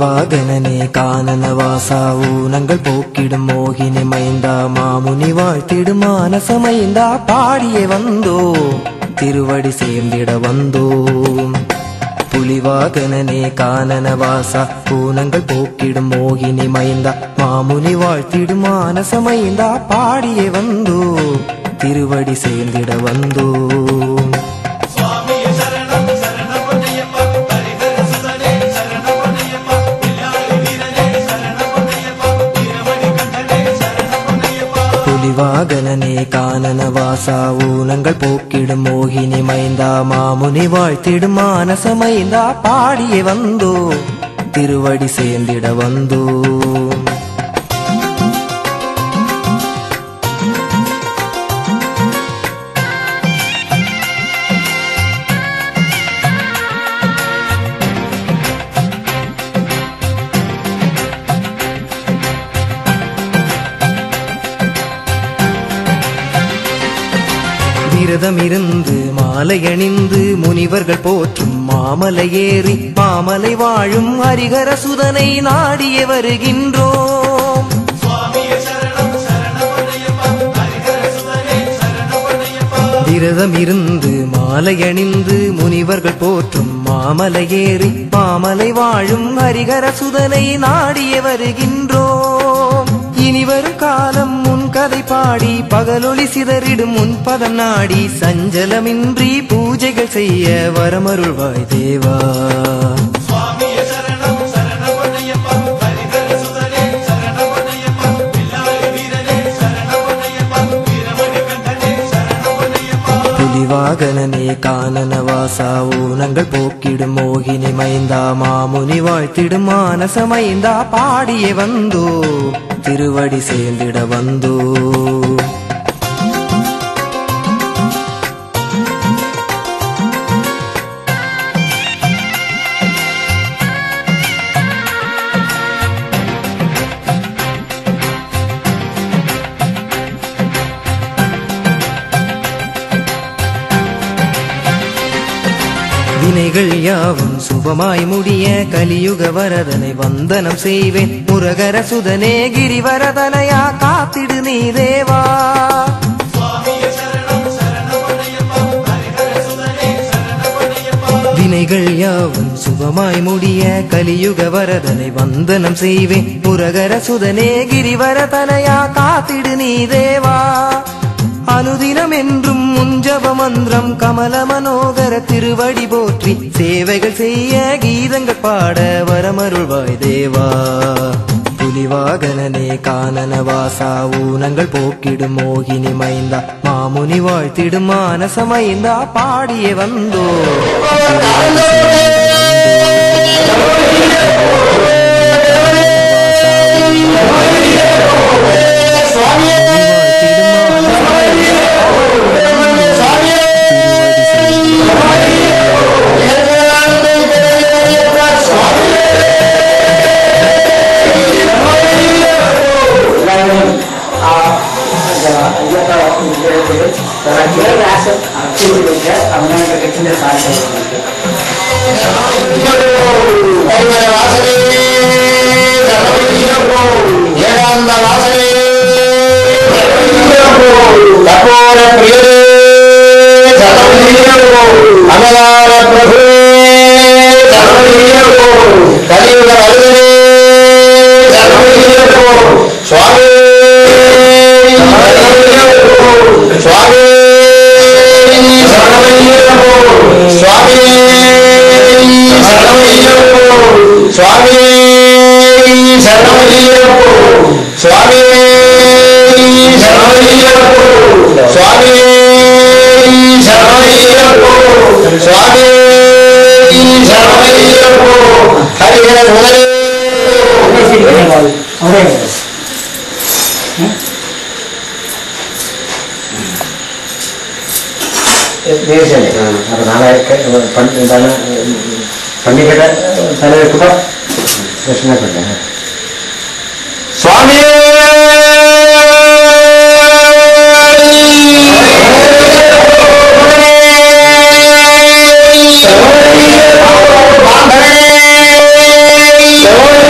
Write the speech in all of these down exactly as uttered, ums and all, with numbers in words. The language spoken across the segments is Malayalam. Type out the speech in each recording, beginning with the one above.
புலிவாகனனே கானனவாசா ஊனங்கள் போக்கிடும் மோகினி மைந்தா மாமுனி வாழ்த்திடும் மானசமைந்தா பாடியே வந்தோ திருவடி சேர்ந்திட வந்தோம். புலிவாகனனே கானனவாசா ஊனங்கள் போக்கிடும் மோகினி மைந்தா மாமுனி வாழ்த்திடும் மானசமைந்தா பாடியே வந்தோ திருவடி சேர்ந்திட வந்தோம். புலிவாகனனே கானனவாசா ஊனங்கள் போக்கிடும் மோகினி மைந்தா மாமுனி வாழ்த்திடும் மானசமைந்தா பாடியே வந்தோ திருவடி சேர்ந்திட வந்தோ. விரதமிருந்து மாலை அணிந்து முனிவர்கள் போற்றும் மாமலை ஏறி மாமலை வாழும் ஹரிஹர சுதனை நாடியே வருகின்றோம். விரதமிருந்து மாலை அணிந்து முனிவர்கள் போற்றும் மாமலை ஏறி மாமலை வாழும் ஹரிஹர சுதனை நாடியே வருகின்றோம். இனிவரும் காலம் முன் கதை பாடி பகலொளி சிதறிடும் முன் பதம் நாடி சஞ்சலமின்றி பூஜைகள் செய்ய வரமருள்வாய் தேவா. புலிவாகனனே கானனவாசா ஊனங்கள் போக்கிடும் மோகினி மைந்தா மாமுனி வாழ்த்திடும் மானசமைந்தா பாடியே வந்தோ திருவடி சேர்ந்திட வந்தோ. வினைகள் யாவும் சுபமாய் முடிய கலியுக வரதனை வந்தனம் செய்வேன் முருகர சுதனே கிரிவரதனையா காத்திடு நீ தேவா. வினைகள் யாவும் சுபமாய் முடிய கலியுக வரதனை வந்தனம் செய்வேன் முருகர சுதனே கிரிவரதனையா காத்திடு நீ தேவா. அனுதினம் என்றும் முஞ்சப மந்திரம் கமல மனோகர திருவடி போற்றி சேவைகள் செய்ய கீதங்கள் பாட வரமருள்வாய் தேவா. புலிவாகனனே கானனவாசா ஊனங்கள் போக்கிடும் மோகினி மைந்தா மாமுனி வாழ்த்திடும் மானசமைந்தா பாடியே வந்தோ पंडित दर्शन करते हैं Swami Swami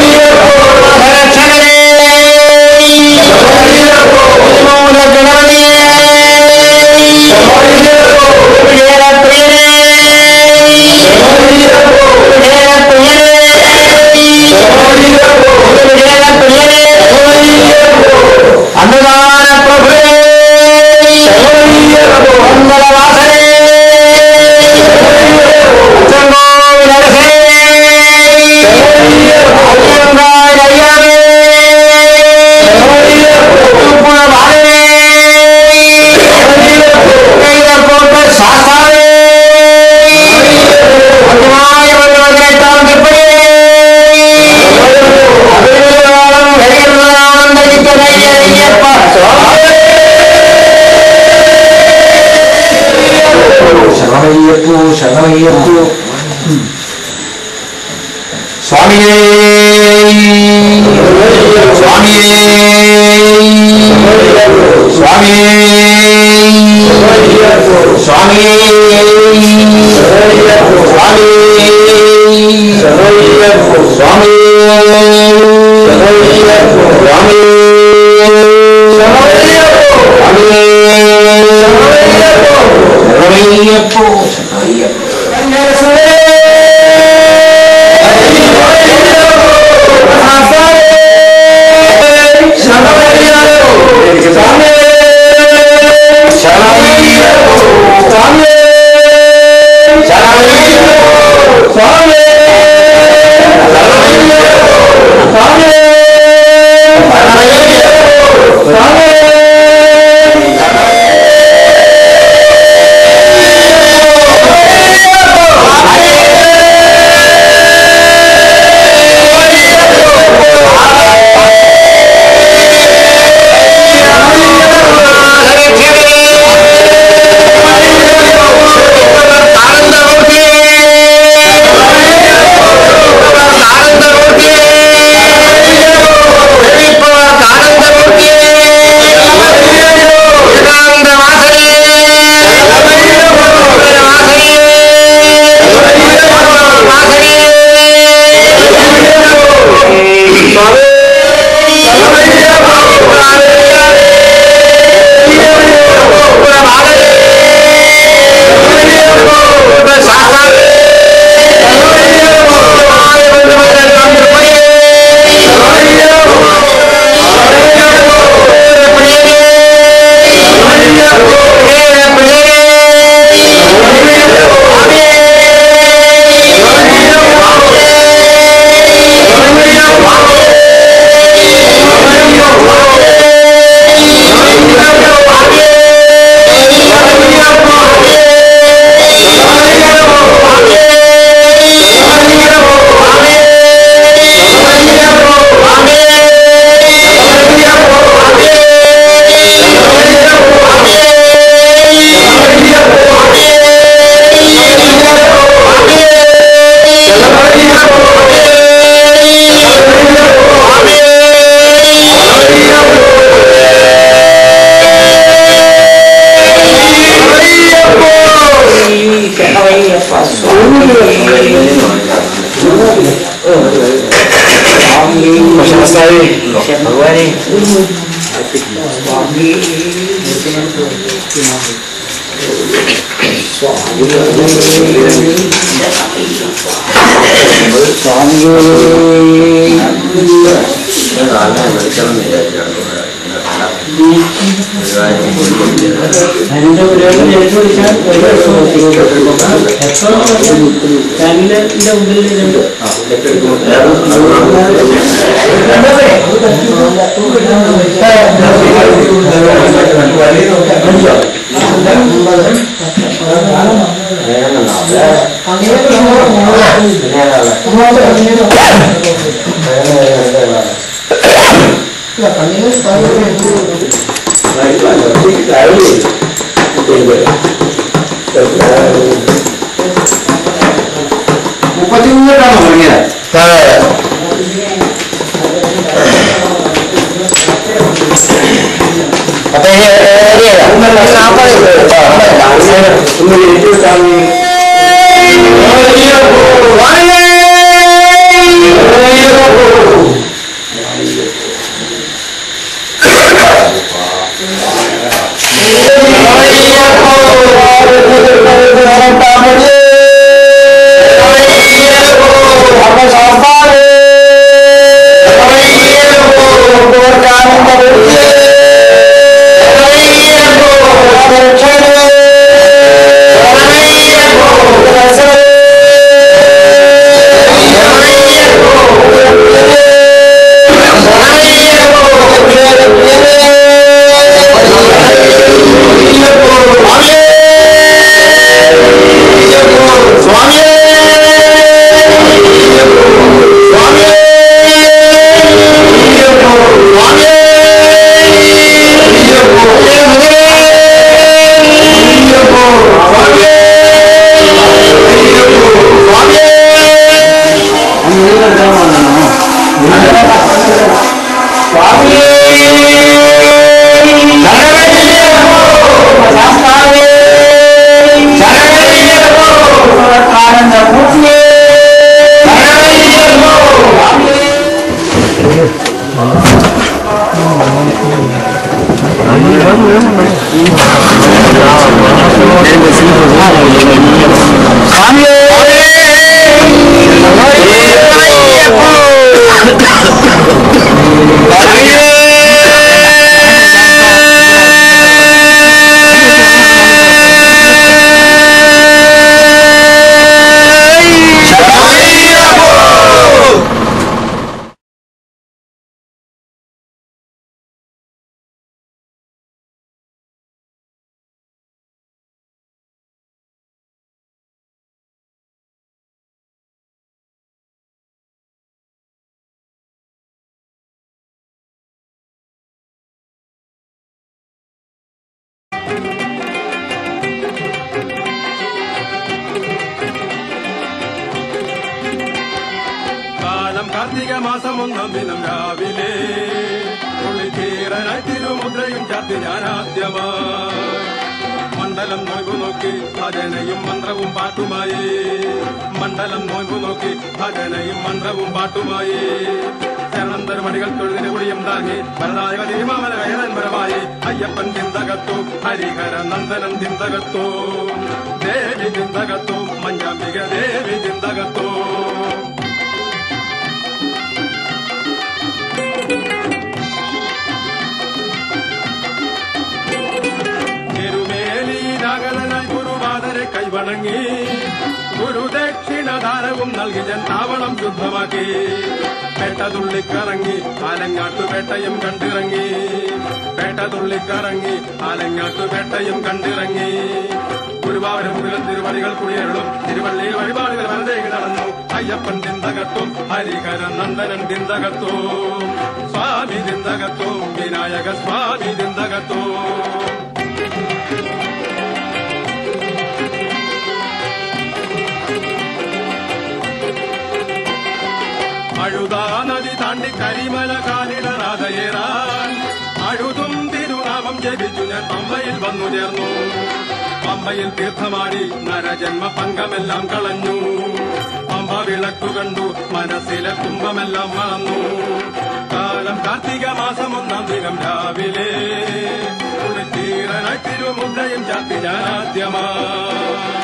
Swamy Swamy Swamy Swamy Thank you. Karthika മാസം ഒന്നാം ദിനം രാവിലെ തുള്ളിത്തീരനായി തിരുമുദ്രയും ചാർത്തി ഞാനാദ്യമായി മണ്ഡലം നോയ്പു നോക്കി ഭജനയും മന്ത്രവും പാട്ടുമായി മണ്ഡലം നോയ്പു നോക്കി ഭജനയും മന്ത്രവും പാട്ടുമായി ശരണന്തരമണികൾ തൊഴുതിന് കുടിയും താങ്ങി ഭരതായ തിരുമാമല കയറൻപരമായി അയ്യപ്പൻ ചിന്തകത്തു ഹരിഹര നന്ദനം ചിന്തകത്തു ദേവി ചിന്തകത്തു മഞ്ചാംബിക ദേവി ചിന്തകത്തു കൈവണങ്ങി ഗുരുദക്ഷിണദാനവും നൽകി ജൻ താവളം ശുദ്ധമാക്കി പേട്ടതുള്ളിക്കറങ്ങി ആലങ്ങാട്ടുപേട്ടയും കണ്ടിറങ്ങി പേട്ടതുള്ളിക്കറങ്ങി ആലങ്ങാട്ടുപേട്ടയും കണ്ടിറങ്ങി ഗുരുവായൂരും മുരുകൻ തിരുവടികൾ കുടിയേറും തിരുവള്ളിയിൽ വഴിപാടുകൾ വരതേക്ക് നടന്നു അയ്യപ്പൻ ചിന്തകത്തും ഹരിഹര നന്ദനൻ ചിന്തകത്തും സ്വാമി ചിന്തകത്തും വിനായക സ്വാമി ചിന്തകത്തും അഴുതാ നദി താണ്ടി കരിമല കാലിടറാതയേറാൻ അഴുതും തിരുനാമം ജപിച്ചു ഞാൻ പമ്പയിൽ വന്നു ചേർന്നു പമ്പയിൽ തീർത്ഥമാടി നരജന്മ പങ്കമെല്ലാം കളഞ്ഞു പമ്പ വിളക്കു കണ്ടു മനസ്സിലെ കുംഭമെല്ലാം മറന്നു കാലം കാർത്തിക മാസം ഒന്നാം ദിനം രാവിലെ കുളിത്തീരനായി തിരുമുദ്രയും ചാത്തി ഞാനാദ്യമായി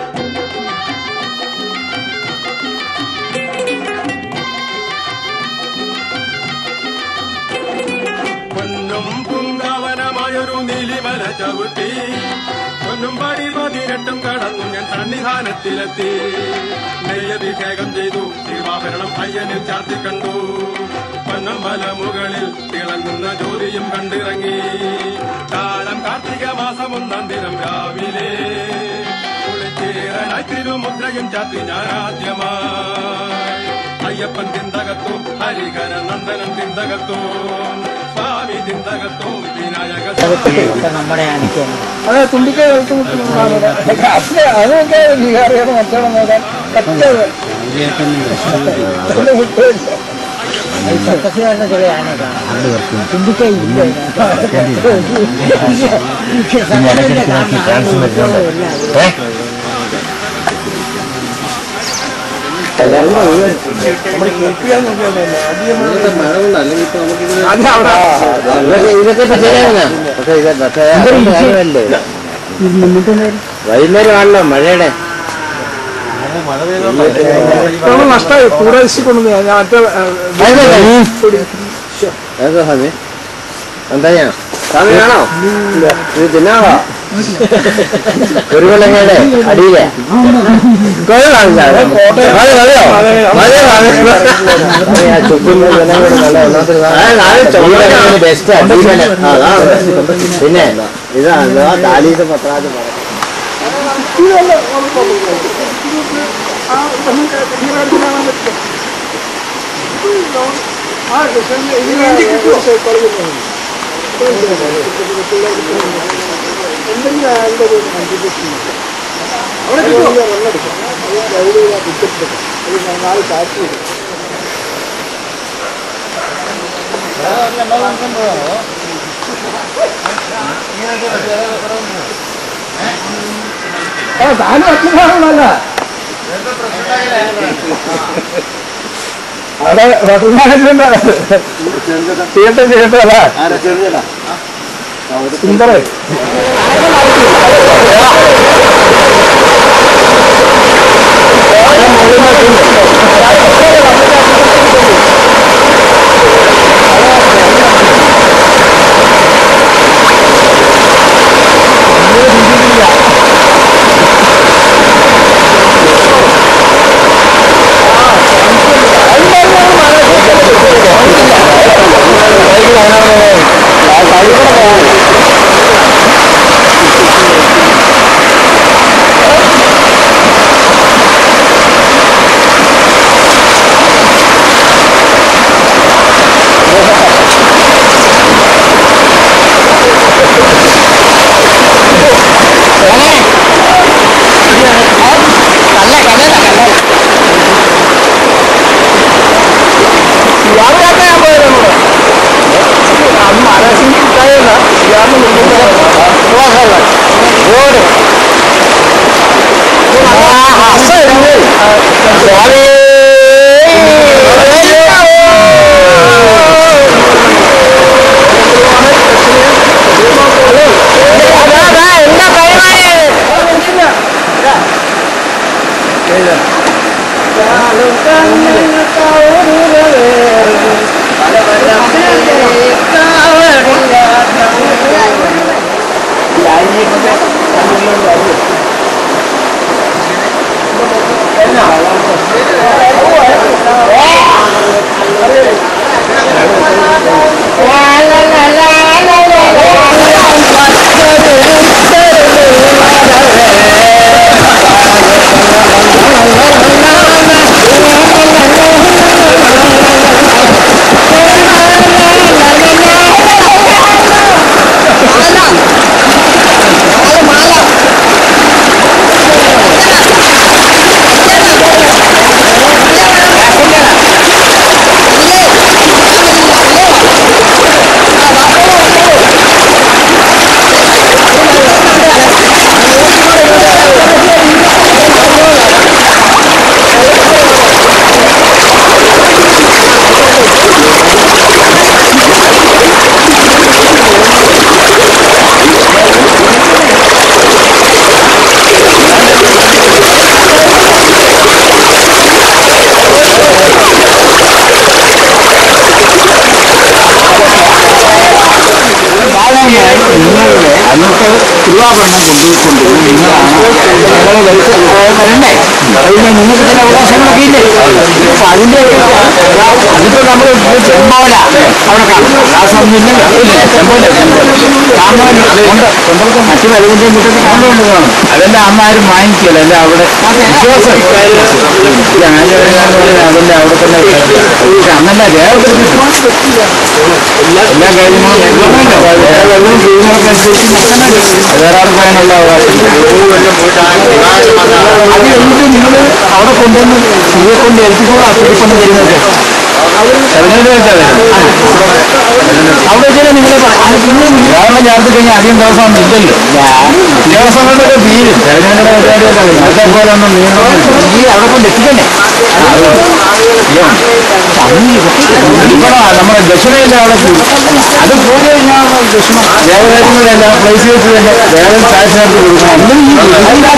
പൊന്നും പൂങ്കാവനമായൊരു നീലിമല ചവിട്ടി പൊന്നും പടി പതിനെട്ടും കടന്നു ഞാൻ സന്നിധാനത്തിലെത്തി നെയ്യഭിഷേകം ചെയ്തു തിരുവാഭരണം അയ്യനിൽ ചാർത്തി കണ്ടു പൊന്നമ്പല മുകളിൽ തിളങ്ങുന്ന ജ്യോതിയും കണ്ടിറങ്ങി കാലം കാർത്തിക മാസം ഒന്നാം ദിനം രാവിലെ കുളിച്ചേരനായി തിരുമുദ്രയും ചാത്തി ഞാനാദ്യമായി അയ്യപ്പൻ ചിന്തകത്തും ഹരിഹര നന്ദനം ചിന്തകത്തും സ്വാമി ചിന്തകത്തും വിനായക നമ്മുടെ അതെ തുമ്പിക്കൈ അതൊക്കെ വികാരിയാണ് മറ്റോളം നോക്കാൻ പറ്റത് സത്യസിദ്ധ ചില ആന കാണാം തുമ്പിക്കൈ ഇല്ല വൈകുന്നേരം ആണല്ലോ മഴയുടെ നഷ്ടമായി കൂടാശിക്കൊണ്ടു ഞാൻ സ്വാമി എന്താ സ്വാമിയാണോ ഇത് തിന്നാവോ ഒരു കൊല്ലങ്ങളുടെ അടിയിലെ ബെസ്റ്റ് പിന്നെ ഇതാ താലീസ് പത്രാത് നാളെ കാറ്റ് താനും അച്ഛനാണല്ല അവിടെ ഹോട്ടൽ മാനേജ്മെന്റ് ചെയ്യട്ടെ ചെയ്യട്ടെ അല്ല സുന്ദരേ അന്നത്തെ തിരുവാഭരണം കൊണ്ടുപോയിക്കൊണ്ടിരുന്നത് നിങ്ങളാണ് വരണ്ടേ അതിന് നിങ്ങൾക്ക് ചില അവകാശങ്ങളൊക്കെ ഇല്ലേ അപ്പൊ അതിന്റെയൊക്കെ അതിപ്പോ നമ്മൾ ചെമ്പോല അവിടെ കാണും ആ സമയമില്ലല്ലോ ഇല്ലേ ചെമ്പോല മറ്റു വലുതിന്റെ മുറ്റത്ത് കണ്ടുകൊണ്ട് കാണും അതെല്ലാം അമ്മ ആരും വാങ്ങിക്കല്ലോ അല്ല അവിടെ വിശ്വാസം അതിന്റെ അവിടെ തന്നെ അന്നല്ല രേഖപ്പെടുത്തി എല്ലാ കാര്യങ്ങളും വെള്ളം ചെയ്യുന്നതൊക്കെ അനുസരിച്ച് വേറെ ആൾക്ക് അതിനുള്ള അവകാശം അത് എന്നിട്ട് നിങ്ങൾ അവിടെ കൊണ്ടുവന്ന് സ്ത്രീയെ കൊണ്ട് ഏൽപ്പിക്കുമ്പോൾ ആ സ്ത്രീ കൊണ്ട് തരുന്നത് പതിനേഴ് വെച്ചാൽ അവിടെ വെച്ചാൽ നിങ്ങളെ കാരണം ചേർത്ത് കഴിഞ്ഞാൽ അധികം ദിവസമൊന്നും ഇല്ലല്ലോ ദിവസങ്ങളിലൊക്കെ തീരും തെരഞ്ഞെടുക്കുന്ന പരിപാടിയൊക്കെ അതേപോലെ ഒന്നും നീ അവിടെ കൊണ്ട് എത്തിക്കണ്ടേ നമ്മുടെ ദക്ഷിണയില്ല അവിടെ അത് പോയി കഴിഞ്ഞാൽ ദക്ഷിണ ദേവകാര്യങ്ങളെല്ലാം പ്ലേസ് വെച്ച് തന്നെ വേറെ ചായസിനകത്ത് കൊടുക്കണം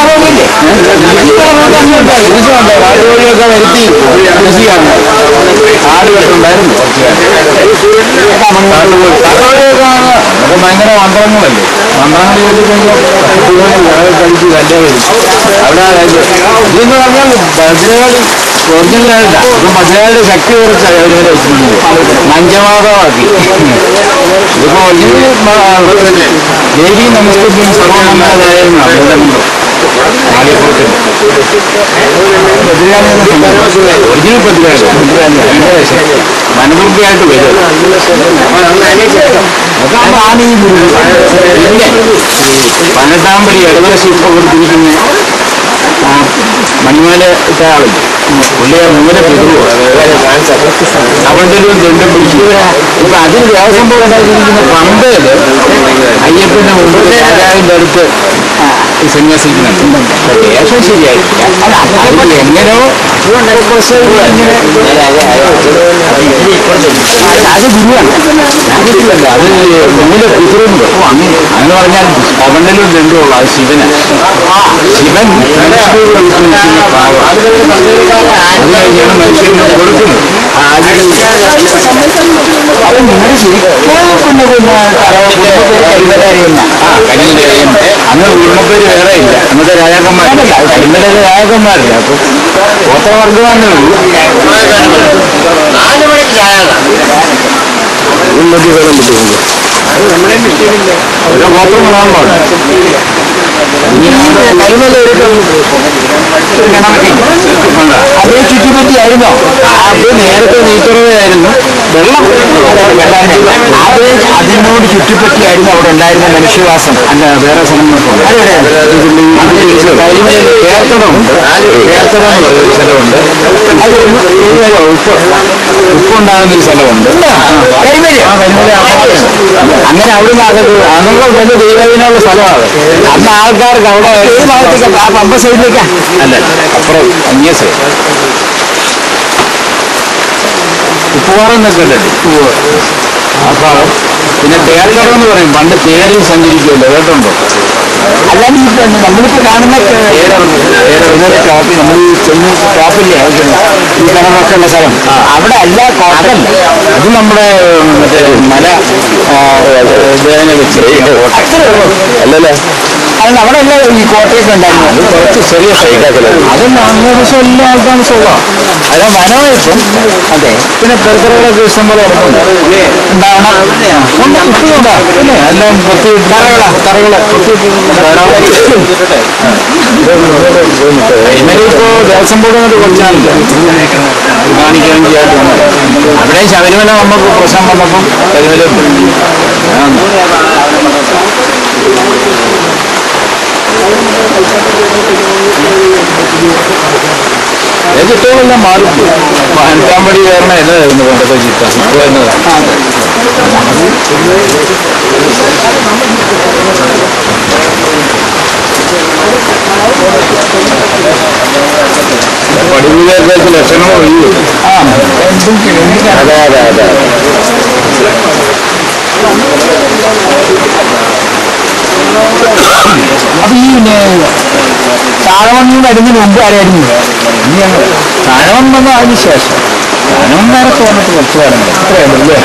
ആടുവഴിയൊക്കെ വരുത്തി കൃഷിയാണ് ആട് കെട്ടുണ്ടായിരുന്നു അപ്പൊ ഭയങ്കര മന്ത്രങ്ങളല്ലേ മന്ത്രങ്ങൾ ചെയ്ത് കഴിഞ്ഞാൽ കഴിച്ച് കല്യാണം വരും അവിടെ ഇതെന്ന് പറഞ്ഞാൽ ഭദ്രകാളി ഒറിജിനലായിട്ട ഇപ്പൊ ഭദ്രകാളിയുടെ ശക്തി കുറച്ച് അവരെ മഞ്ചമാതമാക്കി ഇതിപ്പോ ഒറിജിനൽ ദേവി നമസ്കൃത്യം സർവമംഗളായിരുന്നു അവരുടെ ഒറിജിനൽ ഭദ്രകാളി മനോഹരമായിട്ട് വരും അതാണ് ഈ പതിനെട്ടാം പടി ഇടതുവശം ഇപ്പൊ കൊടുത്തിരിക്കുന്ന മണിമാല ഇട്ട ആളുണ്ട് പുള്ളിയെ മൂല പിതൃ അവന്റെ ഒരു ദണ്ഡം പിടിച്ചു ഇപ്പൊ അതിന് ദേവസ്വം പോലെ ഉണ്ടായിരിക്കുന്ന പമ്പയില് അയ്യപ്പന്റെ മുമ്പ് രാജാവിന്റെ അടുത്ത് സന്യാസിക്കുന്നുണ്ട്. ദേശം ശരിയായിട്ടില്ല. എങ്ങനെയോ അത് ഗുരുവാണ്. അത് മുന്നിലെ പിതൃണ്ട്. അങ്ങനെ പറഞ്ഞാൽ പവനിലും രണ്ടുമുള്ള അത് ശിവനാണ്. ശിവൻ അത് കഴിഞ്ഞാണ് മനുഷ്യന് കൊടുക്കുന്നത്. അത് നിങ്ങൾ ശരിക്കും പിന്നെ പിന്നെ കരിമലറിയുന്ന ആ കരിമലറിയുന്ന അന്ന് ഉൾമപ്പേര് വേറെ ഇല്ല. അന്നത്തെ രാജാക്കന്മാരല്ല, കരിമലയിലെ രാജാക്കന്മാരില്ല. അപ്പൊ ഗോത്രവർഗമാണേ ഉള്ളൂ. ഉന്നതി വേണം പറ്റുന്നത് ഓരോ ഗോത്രങ്ങളാണല്ലോ. കരിമല അതേ ചുറ്റിപ്പറ്റിയായിരുന്നോ? അത് നേരത്തെ നീത്തുറവായിരുന്നു. വെള്ളം അതേ അതിനോട് ചുറ്റിപ്പറ്റിയായിരുന്നു അവിടെ ഉണ്ടായിരുന്ന മനുഷ്യവാസം. അല്ല വേറെ സ്ഥലങ്ങൾക്കുണ്ട്. കരിമലയിൽ കേർത്തടമുണ്ട്. കേർത്തടം എന്നൊരു സ്ഥലമുണ്ട്. അത് ഉപ്പ് ഉപ്പുണ്ടാകുന്ന ഒരു സ്ഥലമുണ്ട്. കരിമല അങ്ങനെ അവിടുന്ന് അകത്ത് അന്നുള്ള വലിയ ദൈവത്തിനുള്ള സ്ഥലമാണ്. അന്ന് ആൾക്കാർക്ക് അവിടെ ഏത് ഭാഗത്തേക്ക് ആ പമ്പ സൈഡിലേക്കാ അല്ല അപ്പുറം അന്യ സൈഡ് ഉപ്പുപാറെന്നൊക്കെ ഉണ്ടല്ലോ. ഉപ്പ് അപ്പൊ പിന്നെ തേർക്കടം എന്ന് പറയും. പണ്ട് തേരിൽ സഞ്ചരിക്കുമല്ലോ, കേട്ടുണ്ടോ? അല്ലാണ്ട് നമ്മളിപ്പോ കാണുന്ന ഷോപ്പിൽ നമ്മൾ ചെന്ന് ഷോപ്പില്ലേ ഈ കിണറൊക്കെ ഉള്ള സ്ഥലം അവിടെ അല്ല, കോട്ടല്ല. അത് നമ്മുടെ മറ്റേ മല വേദന വെച്ച് അല്ലല്ലേ. അത് അവിടെ അല്ല ഈ കോട്ടയൊക്കെ ഉണ്ടായിരുന്നു. അത് കുറച്ച് ചെറിയ സൈഡാക്കല്. അത് നാനൂറ് വർഷം എല്ലാ ആൾക്കാണ് സുഖം. അത് വനമായിട്ടും അതെ. പിന്നെ പെരുത്തറകളൊക്കെ ഇഷ്ടം പോലെ ഉണ്ടാവണം. ഇപ്പോഴുണ്ടാ പിന്നെ എല്ലാം കൊത്തി തറകള തറകള് ഇന്നലെയിപ്പോ ദേവസ്വം ബോർഡ് കൊണ്ട് കുറച്ചാണില്ല കാണിക്കാൻ ചെയ്യാൻ. അവിടെ ശബരിമല നമുക്ക് പ്രശ്നം വന്നപ്പം ശബരിമല ചിത്രങ്ങളെല്ലാം മാറിപ്പോയി. പതിനെട്ടാമ്പടി കയറണ എന്നതായിരുന്നു പണ്ടത്തെ ചിത്രം. ഇപ്പോൾ എന്നതാണ് പടിപൂജയൊക്കെ ലക്ഷണം ഒഴിയും. ആ അതെ അതെ അതെ. അപ്പൊ ഈ താഴവണ്ണം വരുന്നതിന് മുമ്പ് ആരായിരുന്നു? താഴവണ്ണം വന്ന അതിന് ശേഷം താഴവണ്ണാരൊക്കെ വന്നിട്ട് കുറച്ച് കാലം അത്രയല്ലേ.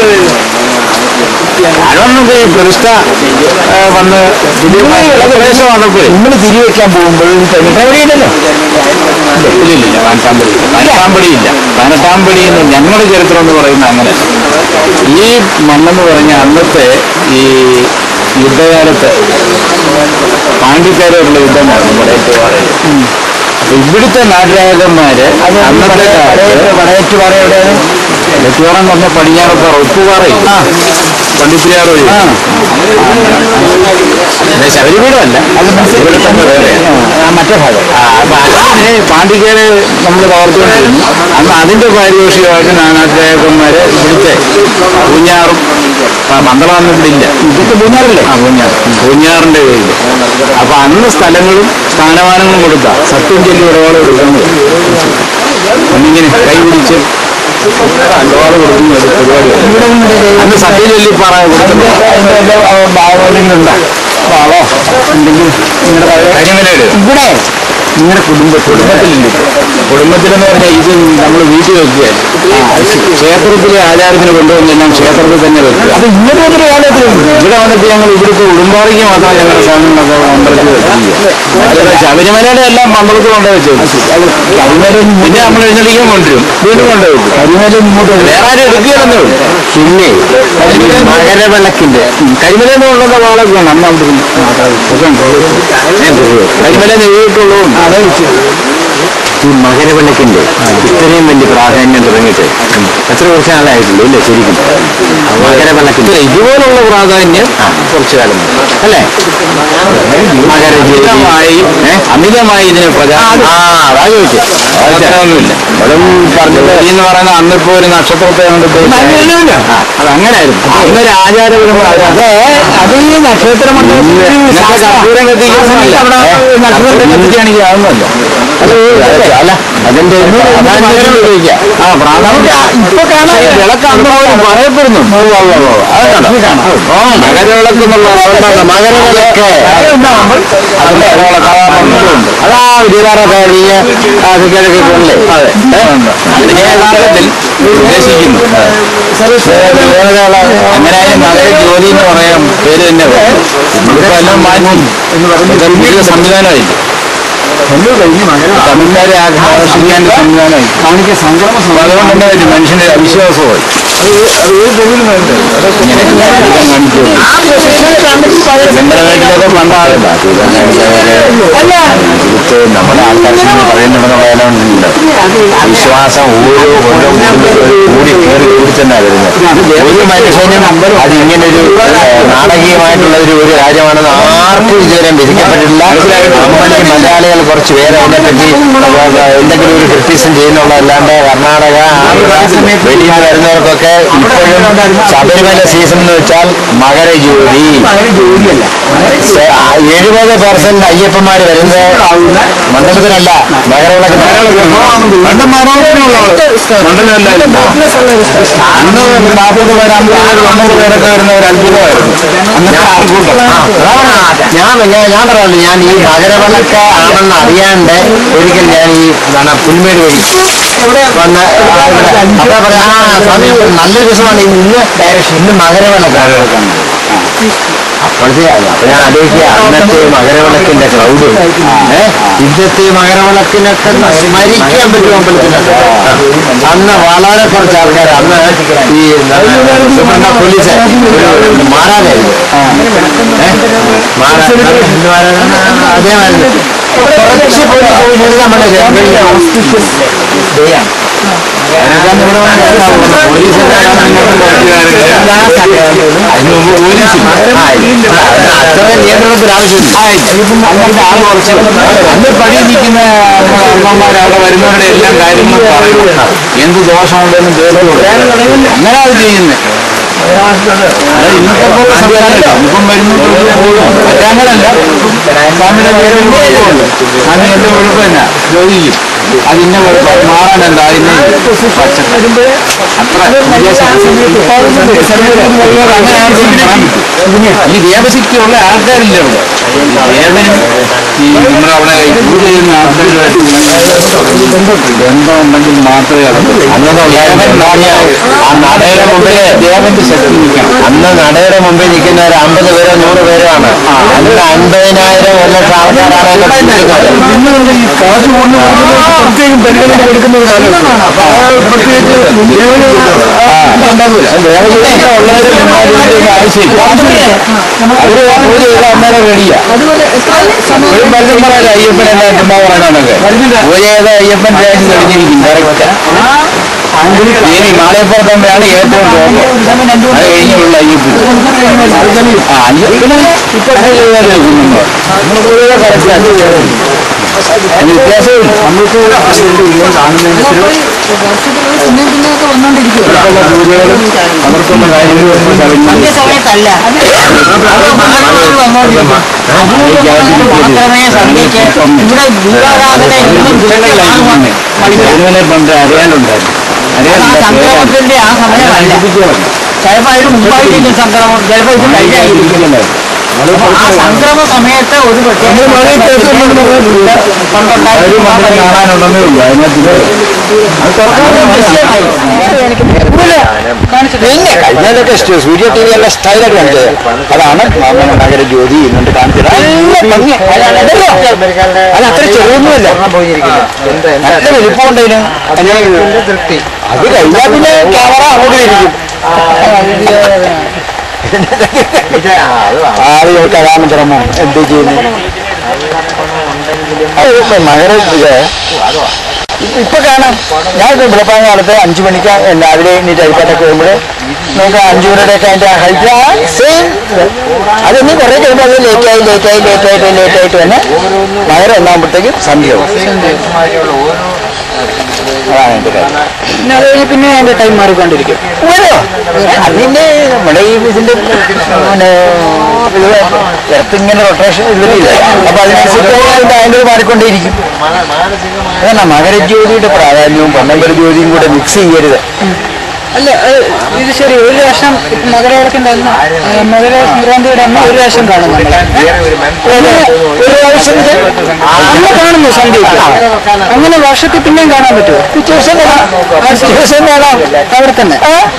താഴവണ്ണൊക്കെ പ്രതിഷ്ഠ വന്ന് പ്രദേശം വന്നപ്പോൾ നിങ്ങൾ തിരിവെക്കാൻ പോകുമ്പോൾ പതിനെട്ടാമ്പടിയില്ലല്ലോ. ഇല്ലില്ല പതിനെട്ടാമ്പടി പതിനെട്ടാമ്പടിയില്ല. പതിനെട്ടാമ്പടി എന്ന് ഞങ്ങളുടെ ചരിത്രം എന്ന് പറയുന്നത് അങ്ങനെ. ഈ മണ്ണെന്ന് പറഞ്ഞ അന്നത്തെ ഈ യുദ്ധകാലത്ത് പാണ്ഡിക്കാരുള്ള യുദ്ധമായിരുന്നു വടയേറ്റുപാറയിൽ. അപ്പൊ ഇവിടുത്തെ നാട്ടുരാജാക്കന്മാര് അന്നത്തെ വടയേറ്റുപാറ എവിടെയാണ്? വടയേറ്റുപാറ എന്ന് പറഞ്ഞ പടിഞ്ഞാറപ്പാറ ഉപ്പുപാറയിൽ പണ്ടിപ്പിരിയാർ വഴി ശബരിപീഠമല്ല, ഇവിടെ തന്നെ വേറെ മറ്റേ ഭാഗം. അപ്പൊ അങ്ങനെ പാണ്ഡിക്കാര് നമ്മൾ പ്രവർത്തിക്കൊണ്ടിരുന്നു. അന്ന് അതിന്റെ പാരിതോഷികമായിട്ട് നാട്ടുരാജാക്കന്മാര് ഇവിടുത്തെ പൂഞ്ഞാറും പന്തളം ഒന്നും ഇവിടെ ഇല്ല. ഇതൊക്കെ പൂഞ്ഞാറല്ലേ? ആ പൂഞ്ഞാർ പൂഞ്ഞാറിന്റെ പേരിൽ. അപ്പൊ അന്ന് സ്ഥലങ്ങളും സ്ഥാനമാനങ്ങളും കൊടുത്ത സത്യം ചൊല്ലി ഇടപാട് കൊടുക്കുന്നത് ഒന്നിങ്ങനെ കൈ പിടിച്ച് ഇടപാട് കൊടുക്കുന്ന ഒരു പരിപാടിയാണ്. അന്ന് സത്യം ചൊല്ലി പറ കൊടുക്കുന്നുണ്ടോ ആളോ ഉണ്ടെങ്കിൽ നിങ്ങളുടെ കരിമലയുടെ ഇവിടെ നിങ്ങളുടെ കുടുംബ കുടുംബത്തിലില്ല. കുടുംബത്തിലെന്ന് പറഞ്ഞാൽ ഇത് നമ്മൾ വീട്ടിൽ വെക്കുകയാണ്. ക്ഷേത്രത്തിലെ ആചാരത്തിന് കൊണ്ടുവന്നെല്ലാം ക്ഷേത്രത്തിൽ തന്നെ വെക്കുക. അത് ഇന്നത്തെ ഒരു കാലത്തിൽ ഇവിടെ വന്നിട്ട് ഞങ്ങൾ ഇവിടുത്തെ ഉടുമ്പാറിക്ക് മാത്രം ഞങ്ങളുടെ സാധനങ്ങളൊക്കെ അമ്പലത്തിൽ വെക്കുക. ശബരിമലയുടെ എല്ലാം അമ്പലത്തിൽ കൊണ്ടുവച്ചു. കരിമല പിന്നെ നമ്മൾ എഴുന്നള്ളിക്കാൻ കൊണ്ടുവരും, വീണ്ടും കൊണ്ടുവരും. കരിമല ഇങ്ങോട്ട് വേറെ ആരും എടുക്കുകയാണെന്നേ ഉള്ളൂ. പിന്നെ മകരവിളക്കിന്റെ കരിമല എന്ന് കൊണ്ടുവന്ന വാളൊക്കെ ഉണ്ട്. അന്ന് അവിടെ കരിമല നെയ്യിട്ടുള്ളതുകൊണ്ട് അതെ. ഈ മകരവിളക്കിന്റെ ഇത്രയും വലിയ പ്രാധാന്യം തുടങ്ങിയിട്ട് എത്ര കുറച്ച് നാളായിട്ടുള്ളൂ ഇല്ലേ? ശരിക്കും മകരവിളക്കിന്റെ ഇതുപോലുള്ള പ്രാധാന്യം കുറച്ചു കാലം അല്ലേ? മകരജ്യോതി അമിതമായി ഇതിന് പ്രചാരം അതാ ചോദിച്ചു. ഒന്നുമില്ല അതും പറഞ്ഞത് എന്ന് പറയുന്ന അന്നിപ്പോ ഒരു നക്ഷത്രത്തെ കൊണ്ട് അത് അങ്ങനെയായിരുന്നു. അന്നൊരു ആചാരപരമായ അത് അത് ഈ നക്ഷത്രം കർപ്പൂരം കത്തിക്കാണെങ്കിൽ ആവുന്നല്ലോ. അല്ല അതിന്റെ ആ ഇപ്പൊ കാണാൻ വിളക്കാകുമ്പോ പറയപ്പെടുന്നു. മകരവിളക്ക് എന്നുള്ള മകരവിളക്ക് അതാ വിജയകാരൊക്കെ അത് കിഴക്കൊള്ളേ യഥാർത്ഥത്തിൽ ഉദ്ദേശിക്കുന്നു. അങ്ങനെയായാലും മകര ജ്യോതി എന്ന് പറയാം പേര് തന്നെ ഇപ്പൊ എല്ലാം മാറ്റി എന്ന് പറയുന്നത് സംവിധാനമായി തമിഴ്നാട് ആകർഷിക്കാൻ സംവിധാനമായി കാണിക്കാൻ സംക്രമ അതുകൊണ്ടുണ്ടായിട്ട് മനുഷ്യന്റെ അവിശ്വാസമായി ചെമ്പരവേട്ടിലൊക്കെ പണ്ടാറില്ല നമ്മുടെ ആൾക്കാർ പറയുന്നുണ്ടെന്നുള്ള വിശ്വാസം ഓരോ കൊല്ലം കൂടി കയറി കൂടി തന്നെ വരുന്നത്. ഒരു മനുഷ്യനും അത് ഇങ്ങനൊരു നാടകീയമായിട്ടുള്ള ഒരു ഒരു കാര്യമാണെന്ന് ആർക്കും ഇതുവരെ വിധിക്കപ്പെട്ടിട്ടില്ല. നമ്മൾക്ക് മലയാളികൾ കുറച്ച് പേര് അതിനെപ്പറ്റി എന്തെങ്കിലും ഒരു ക്രിറ്റിസം ചെയ്യുന്നുള്ളതല്ലാണ്ട് കർണാടക വെളിയിൽ വരുന്നവർക്കൊക്കെ ഇപ്പോഴും ശബരിമല സീസൺ എന്ന് വെച്ചാൽ മകരജ്യോതി എഴുപത് പെർസെന്റ് അയ്യപ്പന്മാര് വരുന്നത് മണ്ഡലത്തിനല്ല മകരവിളക്ക് അന്ന് നാൽപ്പത് പേരാകുമ്പോൾ തൊണ്ണൂറ് പേരൊക്കെ വരുന്ന ഒരു അത്ഭുതമായിരുന്നു. ഞാൻ ഞാൻ പറയാറുണ്ട് ഞാൻ ഈ മകരവിളക്ക് ആണെന്ന് അറിയാണ്ട് ഒരിക്കൽ ഞാൻ ഈ പുൽമേട് വഴി വന്ന് അപ്പൊ പറയാ സ്വാമി നല്ലൊരു ദിവസമാണ് ഇന്ന് ഇന്ന് മകരവിളക്കാണ്. അപ്പോഴത്തെ അപ്പൊ ഞാൻ ആലോചിക്കുക അന്നത്തെ മകരവിളക്കിന്റെ ക്രൗഡ് ഇന്നത്തെ മകരവിളക്കിനൊക്കെ സ്മരിക്കാൻ പറ്റും അമ്പലത്തിനൊക്കെ. അന്ന് വളരെ കുറച്ച് ആൾക്കാർ അന്ന് ഈ സുബ്രഹ്മണ്യ പോലീസ് മാറാനായിരുന്നു അതേമാതിരി കുറച്ച് പോലീസ് നമ്മുടെ അത്ര നിയന്ത്രണത്തിൽ ആവശ്യമില്ല. അന്ന് പടി നിൽക്കുന്ന അമ്മമാർ അവിടെ വരുന്നവരുടെ എല്ലാം കാര്യങ്ങളും പറയുന്നു എന്ത് ദോഷമുണ്ടെന്നും കേൾക്കുന്നുണ്ട്. അങ്ങനെ അത് ചെയ്യുന്നത് ഇന്നത്തെ പോലെ സംവിധാനമില്ല. ഇപ്പം വരുന്നു മറ്റങ്ങനല്ല സ്വാമിയുടെ പേരുണ്ട് സ്വാമി എന്റെ കുഴപ്പം തന്നെ ചോദിക്കും അതിന്റെ കുഴപ്പം മാറാനെന്താ ഇന്ന് ഈ ദേവശക്തിയുള്ള ആൾക്കാരില്ല ഇവിടെ. ദേവനും ഈ നമ്മളവിടെ പൂജ ചെയ്യുന്ന ആൾക്കാരുമായിട്ട് ബന്ധമുണ്ടെങ്കിൽ മാത്രമേ അന്നത്തെ ദേവൻ ആ നടയുടെ മുമ്പിൽ ദേവന്റെ ശക്തി നിൽക്കണം. അന്ന് നടയുടെ മുമ്പിൽ നിൽക്കുന്ന ഒരു അമ്പത് പേരോ നൂറ് പേരോ ആണ്. അന്ന് അൻപതിനായിരം ഒരു ലക്ഷം ആൾക്കാരാണ് പ്രത്യേകം പരിഗണന കൊടുക്കുന്ന ഒരു കാലഘട്ടം. ആവശ്യമില്ല. അവര് പൂജ ചെയ്ത അന്നേരം റെഡിയാ. ഒരു മത്സരമാരായ അയ്യപ്പൻ എന്താ ചുമ്മാ പറയണമെന്നൊക്കെ പൂജ ചെയ്ത അയ്യപ്പൻ ദേശം കഴിഞ്ഞിരിക്കും. ഇനി മാളയപ്പുറത്തുമ്പോഴാണ് ഏറ്റവും ടോപ്പ്. അത് കഴിഞ്ഞുള്ള അയ്യപ്പൻ ആ അയ്യപ്പന് ഇപ്പൊ വ്യത്യാസവും നമ്മൾക്ക് പൂജകളും അവർക്കുള്ള കാര്യങ്ങളും സമയത്തല്ല പണ്ട് അറിയാനുണ്ടായിരുന്നു. സംക്രമത്തിന്റെ ആ സമയമല്ല. ചിലപ്പോൾ അതിന് മുമ്പായിട്ട് സംക്രമം ചിലപ്പോൾ ഇത് കഴിഞ്ഞായിരിക്കും. ആ സംക്രമ സമയത്ത് ഒരു പ്രത്യേക കാണാനുണ്ടെന്നേ ഉള്ളൂ. പിന്നെ കഴിഞ്ഞാലൊക്കെ സൂര്യ ടി വി എല്ലാം സ്റ്റൈലായിട്ട് കാണിച്ചത് അതാണ് മകരജ്യോതി എന്നിട്ട് കാണിച്ചത്. അത് അത്ര ചെറുതൊന്നുമല്ല, നല്ല വലിപ്പമുണ്ടതിന്. അത് കഴിഞ്ഞാൽ പിന്നെ ക്യാമറ അങ്ങോട്ടിരിക്കും. ആളുകൾക്ക് അതാണ് ഭ്രമം. എന്ത് ചെയ്യുന്നു മകര ഇപ്പൊ കാണാം. ഞാൻ വെളുപ്പാൻ കാലത്ത് അഞ്ചു മണിക്ക് രാവിലെ എണീറ്റ് ഹരിപ്പാട്ടൊക്കെ പോകുമ്പോൾ നമുക്ക് അഞ്ചു മണിയുടെയൊക്കെ അതിന്റെ ഹൈറ്റ് സെയിം അതൊന്നും കുറെ കഴിയുമ്പോൾ അത് ലേറ്റായി ലേറ്റായി ലേറ്റായിട്ട് ലേറ്റായിട്ട് തന്നെ മഴ ഒന്നാകുമ്പോഴത്തേക്കും സന്ധ്യയാവും. അതാണ് എന്റെ കാര്യം. പിന്നെ അത് കഴിഞ്ഞ് പിന്നെ അതിന്റെ ടൈം മാറിക്കൊണ്ടിരിക്കും. അതിന്റെ നമ്മുടെ ഈ ഇതിന്റെ പിന്നെ എർത്തിങ്ങനെ റൊട്ടേഷൻ ഇതിലില്ല. അപ്പൊ അതിനനുസരിച്ച് അതിന്റെ ആംഗിൾ മാറിക്കൊണ്ടേയിരിക്കും. അതാണ് മകരജ്യോതിയുടെ പ്രാധാന്യവും പന്നമ്പര ജ്യോതിയും കൂടെ മിക്സ് ചെയ്യരുത്. അല്ല ഇത് ശരി. ഒരു പ്രാവശ്യം മകരവിളക്കിന്റെ അന്ന് മകര സംക്രാന്തിയുടെ അന്ന് ഒരു പ്രാവശ്യം കാണും നമ്മൾ. ഒരു പ്രാവശ്യം അന്ന് കാണുന്നു സന്ധ്യയ്ക്ക്. അങ്ങനെ വർഷത്തിൽ പിന്നെയും കാണാൻ പറ്റുമോ? പിറ്റേ ദിവസം കാണാം. പിറ്റേ ദിവസം കാണാം അവിടെ തന്നെ.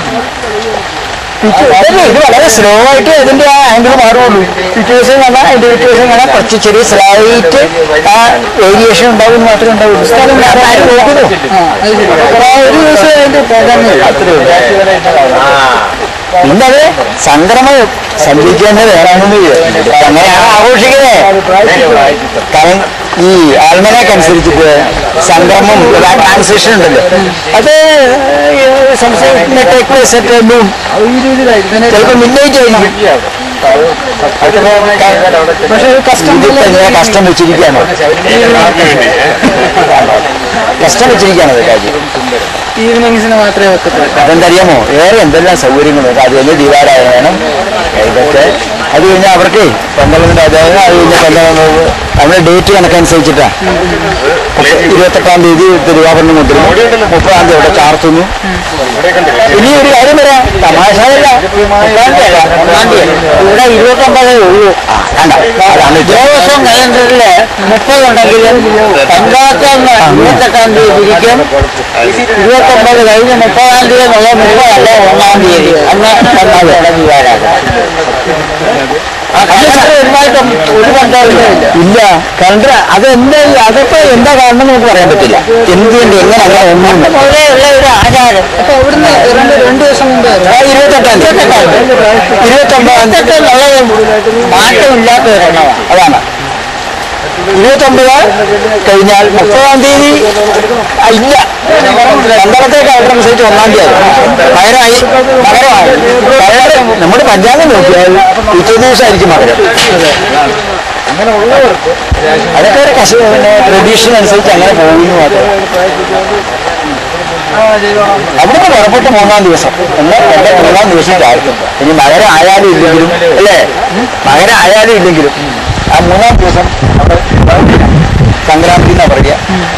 ഇത് വളരെ സ്ലോ ആയിട്ട് അതിന്റെ ആ ആംഗിൾ മാറുള്ളൂ. പിറ്റേ ദിവസം കാണാം, അതിന്റെ പിറ്റേ ദിവസം കാണാം. കുറച്ച് ചെറിയ സ്ലൈറ്റ് ആ വേരിയേഷൻ ഉണ്ടാവും മാത്രമേ ഉണ്ടാവുള്ളൂ. സ്ഥലം നോക്കുന്നു. ഒരു ദിവസം അതിന്റെ പ്രാധാന്യം പിന്നെ അത് സംക്രമം സഞ്ചരിക്കുന്നത് വേണമെന്ന് അങ്ങനെയാണ് ആഘോഷിക്കുന്നത്. കാരണം ഈ ആൽമനക്കനുസരിച്ചിട്ട് സംക്രമം ട്രാൻസിഷൻ ഉണ്ടല്ലോ, അത് സംസാരിക്കുന്ന ടേക്ക് പ്ലേസ് അറ്റ് നൂൺ, ചിലപ്പോൾ മിഡ്നൈറ്റ് ആയിരിക്കും. പക്ഷെ കസ്റ്റം കഷ്ടം വെച്ചിരിക്കുകയാണ് കഷ്ടം വെച്ചിരിക്കുകയാണ് കാര്യം. ഈവനിങ്സിന് മാത്രമേ വെക്കത്തുള്ളൂ. അതെന്തറിയാമോ, വേറെ എന്തെല്ലാം സൗകര്യങ്ങളുണ്ട്. അത് കഴിഞ്ഞ് ദീപാരായണം ഇതൊക്കെ. അത് കഴിഞ്ഞാൽ അവർക്ക് പന്തളത്തിന്റെ അതായത് അത് കഴിഞ്ഞാൽ പന്തളം നമ്മുടെ ഡേറ്റ് കണക്കനുസരിച്ചിട്ടാ. ഇരുപത്തെട്ടാം തീയതി തിരുവാഭരണം കൊണ്ടുവരും, മുപ്പതാം തീയതി അവിടെ ചാർത്തുന്നു. ഇനി ഒരു കാര്യം വരാം, തമാശയല്ല, ഒന്നാം തീയതി ഇവിടെ ഇരുപത്തൊമ്പതേ ഉള്ളൂ. അതാണ് ദേവസ്വം കലണ്ടറില് മുപ്പതുണ്ടെങ്കിലും പഞ്ചായത്ത് ഇരുപത്തെട്ടാം തീയതി ഇരിക്കും. ഇരുപത്തൊമ്പത് കഴിഞ്ഞ് മുപ്പതാം തീയതി എന്നുള്ള മുപ്പതല്ല ഒന്നാം തീയതി അന്ന് ഒന്നാം ഒരുപാടും ഒരു പഞ്ചായത്തില്ല ഇല്ല. കലണ്ടർ അതെന്താ, അതൊക്കെ എന്താ കാരണം നമുക്ക് പറയാൻ പറ്റില്ല. എന്തുകൊണ്ട് എങ്ങനെ അങ്ങനെ ഒന്നും ഉള്ള ഒരു ആചാരം. അപ്പൊ ഇവിടുന്ന് രണ്ട് രണ്ടു ദിവസം മുമ്പ് ഇരുപത്തെട്ടാം തീയതി ഇരുപത്തൊമ്പതാം തീയതി മാറ്റമില്ലാത്ത ഒരെണ്ണമാണ്. അതാണ് ഇരുപത്തൊമ്പത് കഴിഞ്ഞാൽ മുപ്പതാം തീയതി ഇല്ല. പന്തളത്തെ കലണ്ടറനുസരിച്ച് ഒന്നാം തീയതി മകരമായി മകരമായി കലണ്ടർ നമ്മുടെ പഞ്ചാംഗം നോക്കിയാൽ പിറ്റേ ദിവസമായിരിക്കും മകരം. അങ്ങനെ ഉള്ളവർക്ക് അതൊക്കെ ഒരു കശ ട്രഡീഷൻ അനുസരിച്ച് അങ്ങനെ പോകുന്നു. മാത്രം അവിടുന്ന് പുറപ്പെട്ട് മൂന്നാം ദിവസം എന്നാൽ എന്റെ മൂന്നാം ദിവസത്തായിരിക്കും. ഇനി മകരം ആയാലും ഇല്ലെങ്കിലും അല്ലേ, മകരം ആയാലും ഇല്ലെങ്കിലും ആ മൂന്നാം ദിവസം അവിടെ സംക്രാന്തി എന്നാ പറയുക.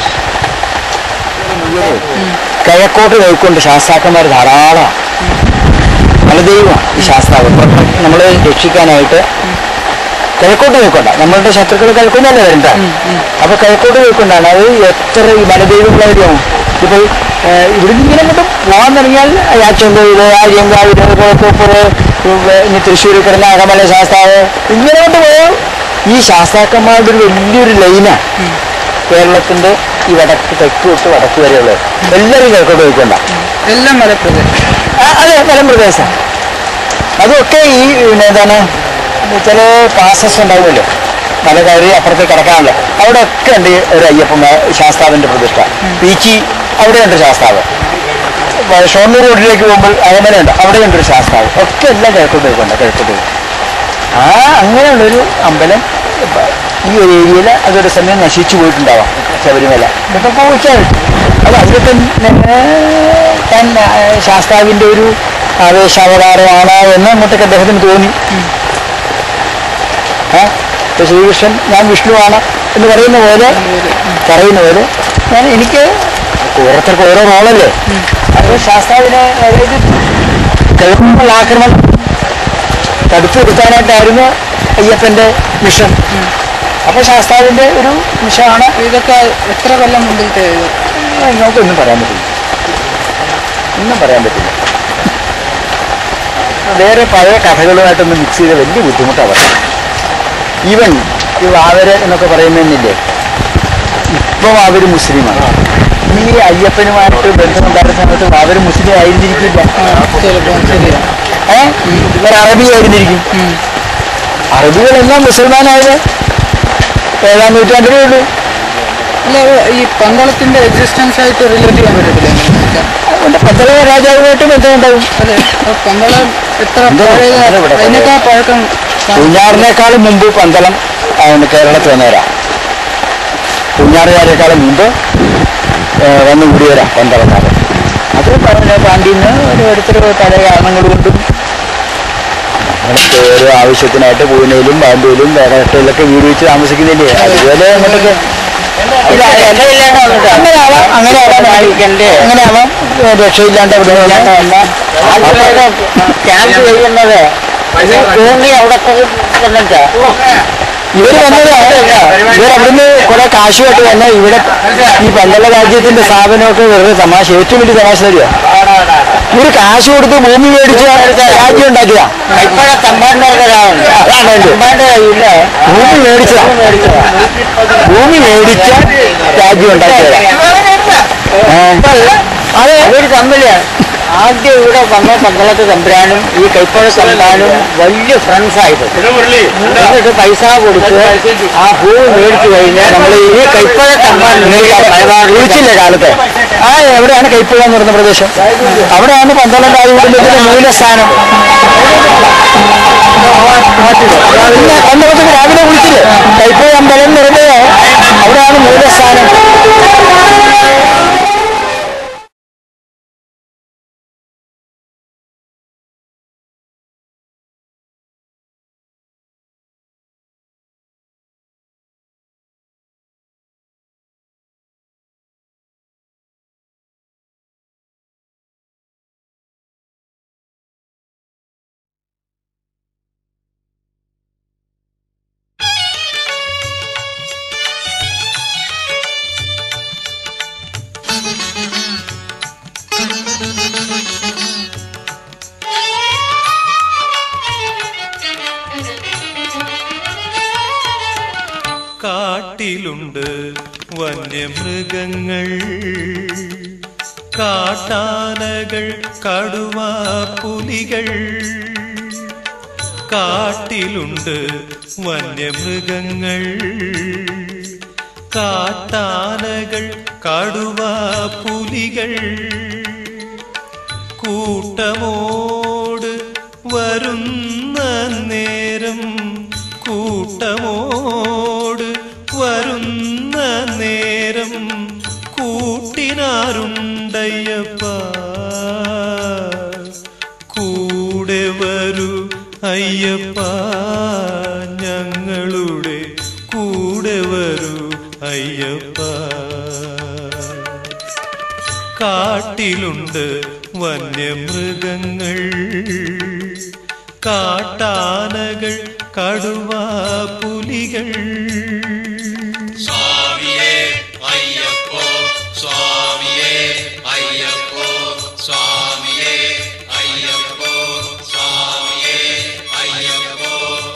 കിഴക്കോട്ട് നോക്കിക്കൊണ്ട് ശാസ്താക്കന്മാർ ധാരാളമാണ്. നല്ല ദൈവമാണ് ഈ ശാസ്താവ്. നമ്മൾ രക്ഷിക്കാനായിട്ട് കിഴക്കോട്ട് നോക്കണ്ട, നമ്മളുടെ ശത്രുക്കൾ കിഴക്കൊന്നല്ലേ വരണ്ട. അപ്പൊ കിഴക്കോട്ട് നോക്കൊണ്ടാണ്. അത് എത്ര ഈ മലദൈവങ്ങളായിരിക്കും. ഇപ്പൊ ഇവിടുന്ന് ഇങ്ങനെ കൊണ്ട് പോകാൻ തുടങ്ങിയാൽ യാച്ചോന്തോയില് ആര്യങ്കാവില് കോപ്പൂര് ഇനി തൃശ്ശൂർ കിടന്ന അകമല ശാസ്താവ് ഇങ്ങനെ കൊണ്ട് പോയാൽ ഈ ശാസ്താക്കന്മാരുടെ ഒരു വലിയൊരു ലൈനാണ് കേരളത്തിന്റെ ഈ വടക്ക് തെക്ക് തൊട്ട് വടക്ക് വരെയുള്ളത്. എല്ലാവരും കിഴക്കോട്ട് നോക്കണ്ട, എല്ലാം മലപ്രദേശം. അതെ മലമ്പ്രദേശം. അതൊക്കെ ഈ എന്താണ് ചില പാസസ് ഉണ്ടാവുമല്ലോ, മല കയറി അപ്പുറത്തേക്ക് കിടക്കാനല്ലോ, അവിടെ ഒക്കെ ഉണ്ട് ഒരു അയ്യപ്പൻ ശാസ്താവിന്റെ പ്രതിഷ്ഠ. പീച്ചി അവിടെയുണ്ട് ശാസ്താവ്. ഷൊർണൂർ റോഡിലേക്ക് പോകുമ്പോൾ അകമലയുണ്ട്, അവിടെയുണ്ട് ഒരു ശാസ്താവ്. ഒക്കെ എല്ലാം കിഴക്കോട്ട് പോയിക്കൊണ്ട് കിഴക്കോട്ട്. ആ അങ്ങനെയുള്ളൊരു അമ്പലം ഈ ഒരു ഏരിയയിൽ അതൊരു സമയം നശിച്ചു പോയിട്ടുണ്ടാവാം. ശബരിമല ഇതൊക്കെ പോയിച്ചാൽ അത് അതിൽ തന്നെ താൻ ശാസ്താവിൻ്റെ ഒരു ആവേശാവതാരമാണ് എന്ന് അങ്ങോട്ടൊക്കെ അദ്ദേഹത്തിന് തോന്നി. ആ ശ്രീകൃഷ്ണൻ ഞാൻ വിഷ്ണുവാണ് എന്ന് പറയുന്ന പോലെ പറയുന്ന പോലെ ഞാൻ എനിക്ക് ഓരോരുത്തർക്ക് ഓരോ റോളല്ലേ. അത് ശാസ്താവിനെ അതായത് കിഴക്കുമ്പോൾ ആക്രമണം തടുത്തു നിർത്താനായിട്ടായിരുന്നു അയ്യപ്പൻ്റെ മിഷൻ. അപ്പോൾ ശാസ്താവിൻ്റെ ഒരു മിഷനാണ്. ഇതൊക്കെ എത്ര കൊല്ലം മുമ്പിലത്തെ നമുക്കൊന്നും പറയാൻ പറ്റില്ല, ഒന്നും പറയാൻ പറ്റില്ല. വേറെ പഴയ കഥകളുമായിട്ടൊന്ന് മിക്സ് ചെയ്ത വലിയ ബുദ്ധിമുട്ടാണ് പറയുന്നത്. ഈവൻ ഈ വാവര് എന്നൊക്കെ പറയുന്നില്ലേ, ഇപ്പം വാവര് മുസ്ലിമാണ്. ഈ അയ്യപ്പനുമായിട്ട് ബന്ധമുണ്ടായിരുന്ന സമയത്ത് വാവര് മുസ്ലിം ആയിരുന്നിരിക്കില്ല, ഏഹ് ഇവർ അറബി ആയിരുന്നിരിക്കും. അറബികളെല്ലാം മുസൽമാനായത് ഏഴാം നൂറ്റാണ്ടിലേ ഉള്ളൂ. അല്ല ഈ പന്തളത്തിന്റെ എക്സിസ്റ്റൻസ് ആയിട്ട് റിലേറ്റ് ചെയ്യാൻ പറ്റത്തില്ല പന്തള രാജാവുമായിട്ട് ബന്ധമുണ്ടാവും. അതെ പന്തളം എത്ര അതിനേക്കാൾ പഴക്കം പൂഞ്ഞാറിനേക്കാളും മുമ്പ് പന്തളം കേരളത്തിൽ വന്നവരാ. പൂഞ്ഞാറുകാരേക്കാളും മുമ്പ് വന്നു കൂടിയവരാ പന്തളക്കാരൻ. അത് പാണ്ഡ്യന്ന് ഓരോരുത്തർ പല കാരണങ്ങൾ കൊണ്ടും ഓരോ ആവശ്യത്തിനായിട്ട് പൂനയിലും ബാംബെയിലും വേടകട്ടയിലൊക്കെ വീട് വെച്ച് താമസിക്കുന്നില്ലേ. അതുപോലെ അങ്ങോട്ടൊക്കെ അങ്ങനെയാവാം അങ്ങനെയാവാം അങ്ങനെയാവാം രക്ഷയില്ലാണ്ട് അവിടെ ക്യാമ്പ് ചെയ്യുന്നത് ഇവര് വന്നത് ഇവരവിടുന്ന് കുറെ കാശുമായിട്ട് വന്നാൽ ഇവിടെ ഈ പന്തള രാജ്യത്തിന്റെ സ്ഥാപനമൊക്കെ വെറുതെ തമാശ, ഏറ്റവും വലിയ തമാശ തരിക. ഇവര് കാശ് കൊടുത്ത് ഭൂമി മേടിച്ച രാജ്യം ഉണ്ടാക്കിയതാ. ഭൂമി മേടിച്ചതാ ഭൂമി മേടിച്ച രാജ്യം ഉണ്ടാക്കിയതാ. അതെ അവര് തമ്മില് ആദ്യം ഇവിടെ വന്ന പന്തളത്ത് തമ്പുരാനും ഈ കൈപ്പഴ തമ്പാനും വലിയ ഫ്രണ്ട്സ് ആയിട്ട് എന്നിട്ട് പൈസ കൊടുത്ത് ആ ഭൂമി മേടിച്ചു കഴിഞ്ഞാൽ നമ്മൾ ഈ കൈപ്പഴ തമ്പാൻ വിളിച്ചില്ല കാലത്ത്. ആ എവിടെയാണ് കൈപ്പഴ എന്ന് പറയുന്ന പ്രദേശം, അവിടെയാണ് പന്തളം രാജകുടുംബത്തിന്റെ മൂലസ്ഥാനം. പിന്നെ പന്തളത്തിന് രാവിലെ വിളിച്ചില്ലേ കൈപ്പഴ അമ്പലം എന്ന് പറയുന്നത്, അവിടെയാണ് മൂലസ്ഥാനം. കാട്ടിലുണ്ട് വന്യമൃഗങ്ങൾ, കാട്ടാനകൾ, കടുവ, പുലികൾ. കാട്ടിലുണ്ട് വന്യമൃഗങ്ങൾ, കാട്ടാനകൾ, കടുവ, പുലികൾ. കൂട്ടമോട് വരുന്ന നേരം, കൂട്ടമോട് വരുന്ന നേരം കൂട്ടിനാരുണ്ടയ്യപ്പ, കൂടെ വരൂ അയ്യപ്പ, ഞങ്ങളുടെ കൂടെ വരൂ അയ്യപ്പ. കാട്ടിലുണ്ട് വന്യമൃഗങ്ങൾ, കാട്ടാനകൾ, കടുവ, പുലികൾ. സ്വാമിയേ അയ്യപ്പോ, സ്വാമിയേ അയ്യപ്പോ, സ്വാമിയേ അയ്യപ്പോ, സ്വാമിയേ അയ്യപ്പോ.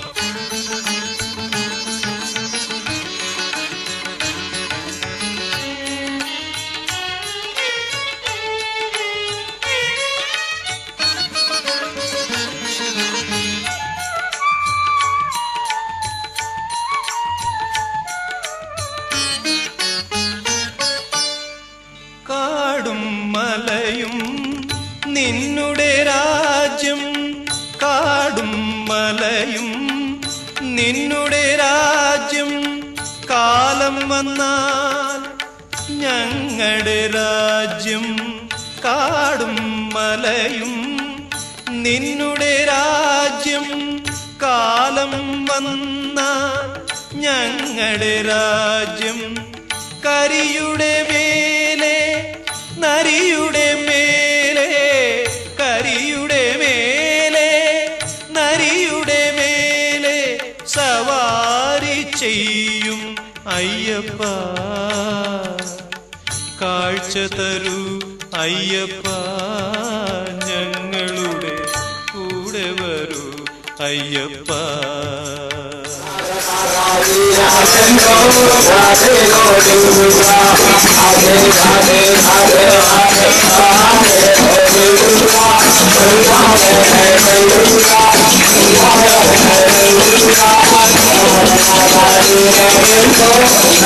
കാടും മലയും നിന്നുടെ രാജ്യം, കാടും മലയും നിന്നുടെ രാജ്യം. കാലം വന്നാൽ ഞങ്ങളുടെ രാജ്യം, കാടും മലയും നിന്നുടെ രാജ്യം. കാലം വന്നാൽ ഞങ്ങളുടെ രാജ്യം. കരിയുടെ മേലെ നരിയുടെ മേലെ, കരിയുടെ മേലെ നരിയുടെ മേലെ സവാരി ചെയ്യും അയ്യപ്പ. കാഴ്ച തരൂ അയ്യപ്പ, ഞങ്ങളുടെ കൂടെ വരൂ അയ്യപ്പ. Thank you.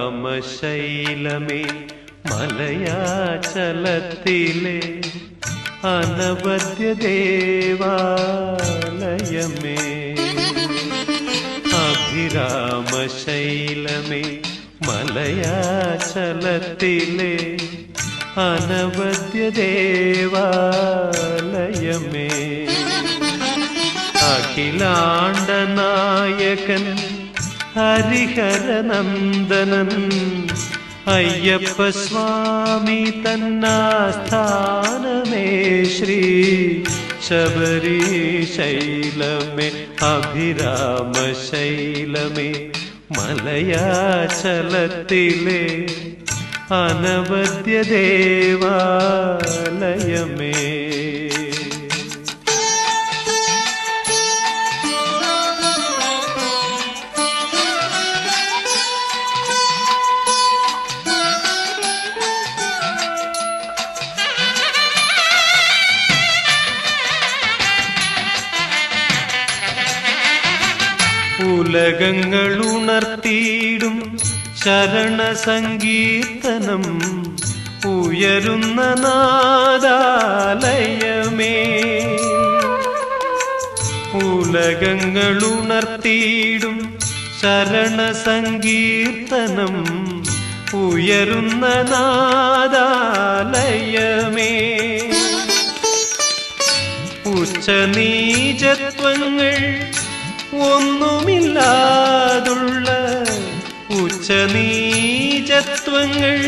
അഭിരാമശൈലമേ മലയാചലത്തിലെ അനവദ്യ ദേവാലയമേ അഭിരാമശൈലമേ മലയാചലത്തിലെ അനവദ്യ ദേവാലയമേ അഖിലാണ്ടനായകൻ ഹരിഹരനന്ദനൻ അയ്യപ്പ സ്വാമി തന്നാസ്ഥാനമേ ശ്രീ ശബരീശൈലമേ അഭിരാമശൈലമേ മലയാചലത്തിലെ അനവദ്യ ദേവാലയമേ ഉലകങ്ങളുണർത്തിയിടും ശരണസങ്കീർത്തനം ഉയരുന്ന നാദാലയമേ ഉലകങ്ങളുണർത്തിയിടും ശരണസങ്കീർത്തനം ഉയരുന്ന നാദാലയമേ ഉച്ചനീചത്വങ്ങൾ ഒന്നുമില്ലാതുള്ള ഉച്ചനീചത്വങ്ങൾ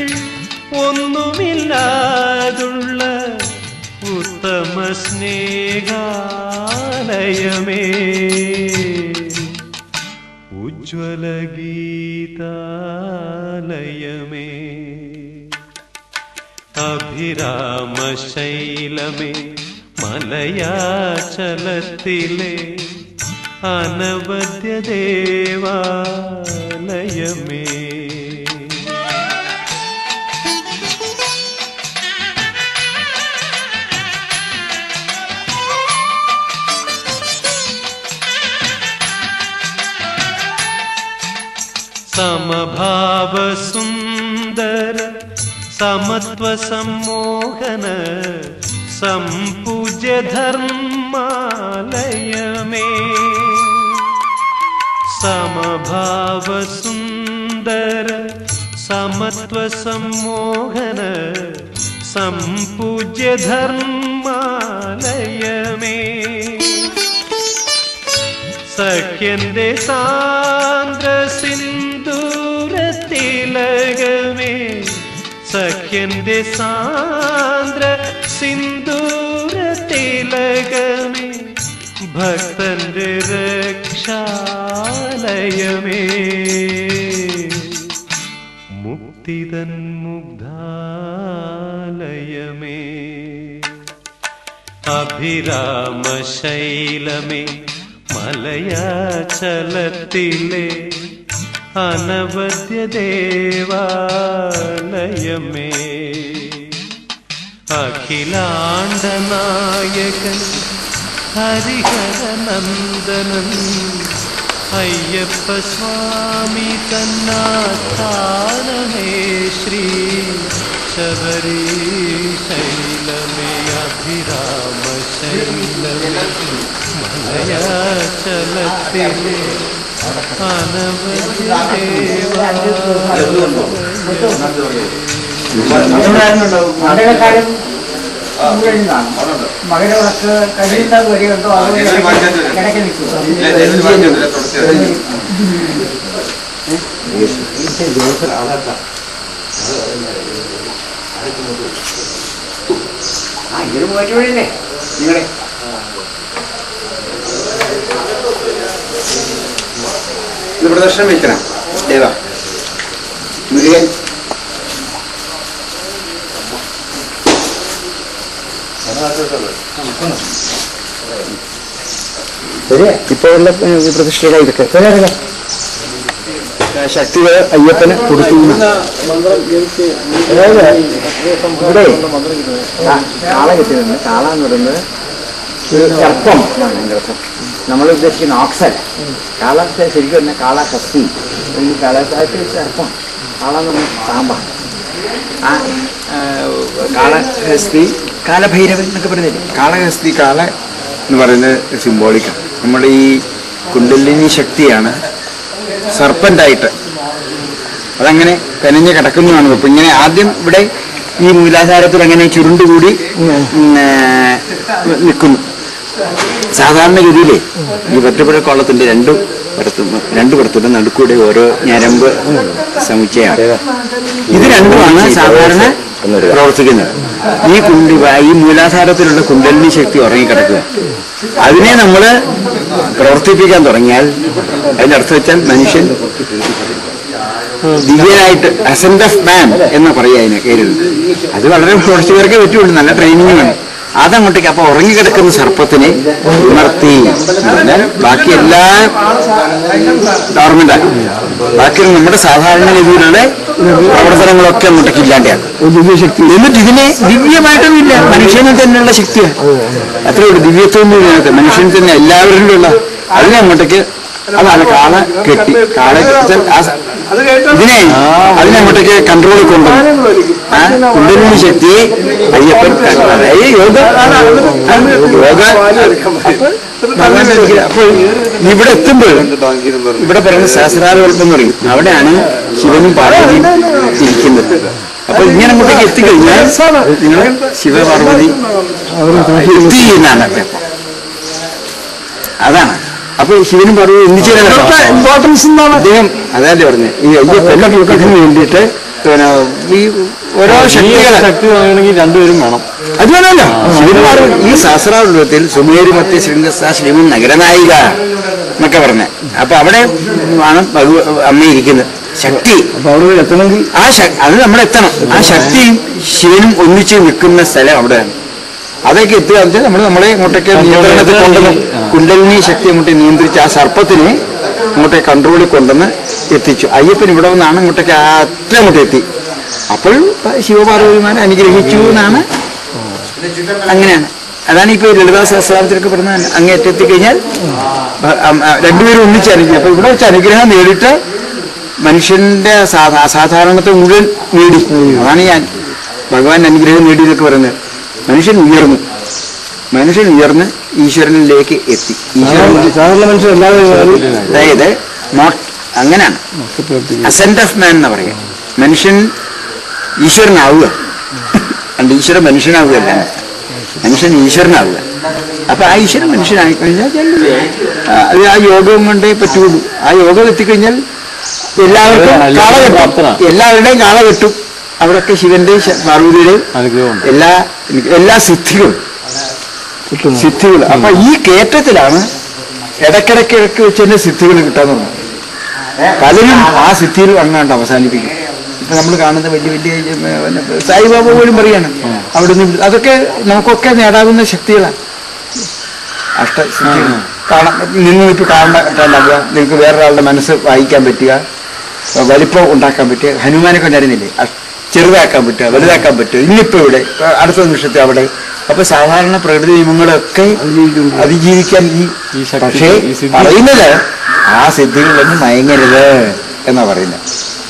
ഒന്നുമില്ലാതുള്ള ഉത്തമ സ്നേഹാലയമേ ഉജ്ജ്വല ഗീതാലയമേ അഭിരാമശൈലമേ മലയാചലത്തിലെ അനവദ്യ ദേവാലയമേ സമഭാവസുന്ദര സമത്വസമ്മോഹന സംപൂജ്യ ധർമാലയമേ സമഭാവസുന്ദര സമത്വസമ്മോഹന സംപൂജ്യ ധർമാലയമേ സഖ്യന്റെ സാന്ദ്ര സിന്ദൂരത്തിലകമേ സഖ്യന്റെ സാന്ദ്ര സിന്ദൂരത്തിലകമേ ഭക്തന്റെ രക്ഷാലയമേ മുക്തിതൻ മുഗ്ധാലയമേ അഭിരാമശൈലമേ മലയാചലത്തിലെ അനവദ്യ ദേവാലയമേ അഖിലാണ്ടനായകൻ ഹരിഹരനന്ദനൻ അയ്യപ്പ സ്വാമി തന്നാസ്ഥാനമേ ശ്രീ ശബരീശൈലമേ അഭിരാമശൈലമേ മലയാചലത്തിലെ അനവദ്യ മകരവിളക്ക് കഴിയുന്ന വരെയുണ്ടോ കിടക്കി നിൽക്കുക ആ ഇതൊരു പോയില്ലേ നിങ്ങളെ ഇത് പ്രദർശനം വയ്ക്കണം ദേവ മുരുകൻ ഇപ്പോഴുള്ള പ്രതിഷ്ഠയുടെ ഇതൊക്കെ ശക്തികൾ അയ്യപ്പന് കൊടുക്കുന്നു. അതായത് ഇവിടെ കാള കിട്ടിയിട്ടുണ്ട്. കാള എന്ന് പറയുന്നത് ഒരു സർപ്പം എന്നാണ് എൻ്റെ അർത്ഥം. നമ്മൾ ഉദ്ദേശിക്കുന്ന ഓക്സൽ കാള ശരിക്കും പറഞ്ഞാൽ കാള ശക്തി കാള സർപ്പം. കാളെന്ന് പാമ്പാണ്. ആ കാളഹസ്തി കാലഭൈരവൻ എന്നൊക്കെ പറയുന്നില്ലേ? കാളഹസ്തി കാള എന്ന് പറയുന്നത് സിംബോളിക്കാണ്. നമ്മുടെ ഈ കുണ്ടലിനി ശക്തിയാണ് സർപ്പൻ്റായിട്ട് അതങ്ങനെ കനിഞ്ഞ് കിടക്കുന്നതാണ്. അപ്പം ഇങ്ങനെ ആദ്യം ഇവിടെ ഈ മൂലാധാരത്തിൽ അങ്ങനെ ചുരുണ്ടുകൂടി നിൽക്കുന്നു. സാധാരണഗതിയിലേ ഈ വെറ്റപ്പുഴ കൊള്ളത്തിൻ്റെ രണ്ടു പുറത്തും രണ്ടു പുറത്തും നടുക്കൂടെ ഓരോ ഞരമ്പ് സമുച്ചയാണ്. ഇത് രണ്ടുമാണ് സാധാരണ പ്രവർത്തിക്കുന്നത്. ഈ കുണ്ടി ഈ മൂലാധാരത്തിലുള്ള കുണ്ടലിനി ശക്തി ഉറങ്ങിക്കിടക്കുക. അതിനെ നമ്മൾ പ്രവർത്തിപ്പിക്കാൻ തുടങ്ങിയാൽ അതിൻ്റെ അർത്ഥം വെച്ചാൽ മനുഷ്യൻ ദിവ്യനായിട്ട് അസെന്റ് ഓഫ് മാൻ എന്ന് പറയുക അതിനെ കയറുന്നത്. അത് വളരെ കുറച്ചു പേർക്കേ പറ്റുള്ളൂ, നല്ല ട്രെയിനിങ് വേണം. അതങ്ങോട്ടേക്ക് അപ്പൊ ഉറങ്ങിക്കിടക്കുന്ന സർപ്പത്തിനെ ഉണർത്തി പറഞ്ഞാൽ ബാക്കി എല്ലാ നോർമലാണ്. ബാക്കി നമ്മുടെ സാധാരണ രീതിയിലുള്ള പ്രവർത്തനങ്ങളൊക്കെ അങ്ങോട്ടേക്ക് ഇല്ലാണ്ടാണ് ദിവ്യശക്തി. എന്നിട്ട് ഇതിനെ ദിവ്യമായിട്ടൊന്നുമില്ല, മനുഷ്യനെ തന്നെയുള്ള ശക്തിയാണ്. അത്രേ ഉള്ളൂ. ദിവ്യത്വമൊന്നും ഇല്ലാത്ത മനുഷ്യന് തന്നെ എല്ലാവരിലുള്ള അതിനെ അങ്ങോട്ടേക്ക് അതാണ് കാള കെട്ടി കാള ഇതിനെ അതിനങ്ങോട്ടേക്ക് കൺട്രോളിൽ കൊണ്ടുവന്നു. ആ കുണ്ടലിനി ശക്തിയെ അയ്യപ്പൻ യോഗ യോഗ അപ്പോൾ ഇവിടെ എത്തുമ്പോൾ ഇവിടെ പറയുന്നത് സഹസ്രാരകൽപ്പം എന്ന് പറയും. അവിടെയാണ് ശിവനും പാർവതിയും ഇരിക്കുന്നത്. അപ്പൊ ഇങ്ങനെ അങ്ങോട്ടേക്ക് എത്തിക്കഴിഞ്ഞാൽ നിങ്ങൾ ശിവപാർവതി എത്തി എന്നാണ് അതാണ്. അപ്പൊ ശിവനും പാർവതി ഇമ്പോർട്ടൻസ് എന്താണ് അദ്ദേഹം അതല്ലേ പറഞ്ഞത്. ഈ അയ്യപ്പന് വേണ്ടിയിട്ട് ഈ ഓരോ ശക്തി വേണമെങ്കിൽ രണ്ടുപേരും വേണം. അത് വേണമല്ലോ. ശിവനും പാർവതി ഈ സഹസ്രാരൂപത്തിൽ സുമേരു മധ്യ ശൃംഗസ ശ്രീമൻ നഗരനായിക എന്നൊക്കെ പറഞ്ഞ. അപ്പൊ അവിടെ ആണ് അമ്മ ഇരിക്കുന്നത് ശക്തി. അപ്പൊ അവിടെ എത്തണമെങ്കിൽ ആ അത് നമ്മളെത്തണം. ആ ശക്തിയും ശിവനും ഒന്നിച്ച് നിൽക്കുന്ന സ്ഥലം അവിടെയാണ്. അതൊക്കെ എത്തുക വെച്ചാൽ നമ്മൾ നമ്മളെ ഇങ്ങോട്ടേക്ക് നിയന്ത്രണത്തിൽ കൊണ്ടുവന്ന് കുണ്ടലിനി ശക്തി അങ്ങോട്ട് നിയന്ത്രിച്ച് ആ സർപ്പത്തിനെ ഇങ്ങോട്ടേക്ക് കൺട്രോളിൽ കൊണ്ടുവന്ന് എത്തിച്ചു. അയ്യപ്പൻ ഇവിടെ നിന്നാണ് ഇങ്ങോട്ടേക്ക് അത്ര അങ്ങോട്ട് എത്തി. അപ്പോൾ ശിവപാർവതിമാരെ അനുഗ്രഹിച്ചു എന്നാണ്. അങ്ങനെയാണ്. അതാണ് ഇപ്പൊ ലളിതാ സഹസ്രാരത്തിലൊക്കെ പറഞ്ഞത്. അങ്ങ് എത്തിക്കഴിഞ്ഞാൽ രണ്ടുപേരും ഒന്നിച്ച് അനുഗ്രഹം. അപ്പൊ ഇവിടെ വെച്ച് അനുഗ്രഹം നേടിയിട്ട് മനുഷ്യന്റെ സാധാരണത്തെ മുഴുവൻ നേടി. അതാണ് ഞാൻ ഭഗവാൻ അനുഗ്രഹം നേടി എന്നൊക്കെ പറയുന്നത്. മനുഷ്യൻ ഉയർന്നു മനുഷ്യൻ ഉയർന്ന് ഈശ്വരനിലേക്ക് എത്തി. അതായത് നോട്ട് അങ്ങനെയാണ് അസെന്റ് ഓഫ് മാൻ എന്ന് പറയുക. മനുഷ്യൻ ഈശ്വരനാവുക അണ്ട് ഈശ്വരൻ മനുഷ്യനാവുകയല്ല, മനുഷ്യൻ ഈശ്വരനാവുക. അപ്പൊ ആ ഈശ്വരൻ മനുഷ്യനായി കഴിഞ്ഞാൽ അത് ആ യോഗം കൊണ്ടേ പറ്റുള്ളൂ. ആ യോഗം എത്തിക്കഴിഞ്ഞാൽ എല്ലാവർക്കും കാള കെട്ടും, എല്ലാവരുടെയും കാള കെട്ടും. അവിടൊക്കെ ശിവന്റെ പാർവതിയുടെയും എല്ലാ എല്ലാ സിദ്ധികളും സിദ്ധികൾ. അപ്പൊ ഈ കയറ്റത്തിലാണ് ഇടക്കിടക്ക് ഇടയ്ക്ക് വെച്ച് തന്നെ സിദ്ധികൾ കിട്ടാന്ന് പറഞ്ഞു. പലരും ആ സിദ്ധിയിൽ അങ്ങാണ്ട് അവസാനിപ്പിക്കും. ഇപ്പൊ നമ്മൾ കാണുന്ന വലിയ വലിയ സായിബാബ പോലും പറയാണ് അവിടുന്ന് അതൊക്കെ നമുക്കൊക്കെ നേടാവുന്ന ശക്തികളാണ്. അഷ്ടസിദ്ധികൾ കാണാൻ നിങ്ങൾക്ക് കാണാണ്ടാവുക, നിങ്ങൾക്ക് വേറൊരാളുടെ മനസ്സ് വായിക്കാൻ പറ്റുക, വലിപ്പം ഉണ്ടാക്കാൻ പറ്റുക. ഹനുമാനൊക്കെ ഉണ്ടായിരുന്നില്ലേ, ചെറുതാക്കാൻ പറ്റുക, വലുതാക്കാൻ പറ്റുക. ഇന്നിപ്പോ ഇവിടെ അടുത്ത നിമിഷത്തെ അവിടെ. അപ്പൊ സാധാരണ പ്രകൃതി നിയമങ്ങളൊക്കെ അതിജീവിക്കാൻ ഈ പക്ഷേ പറയുന്നത് ആ സിദ്ധികളിലൊന്നും മയങ്ങരുത് എന്നാ പറയുന്നത്.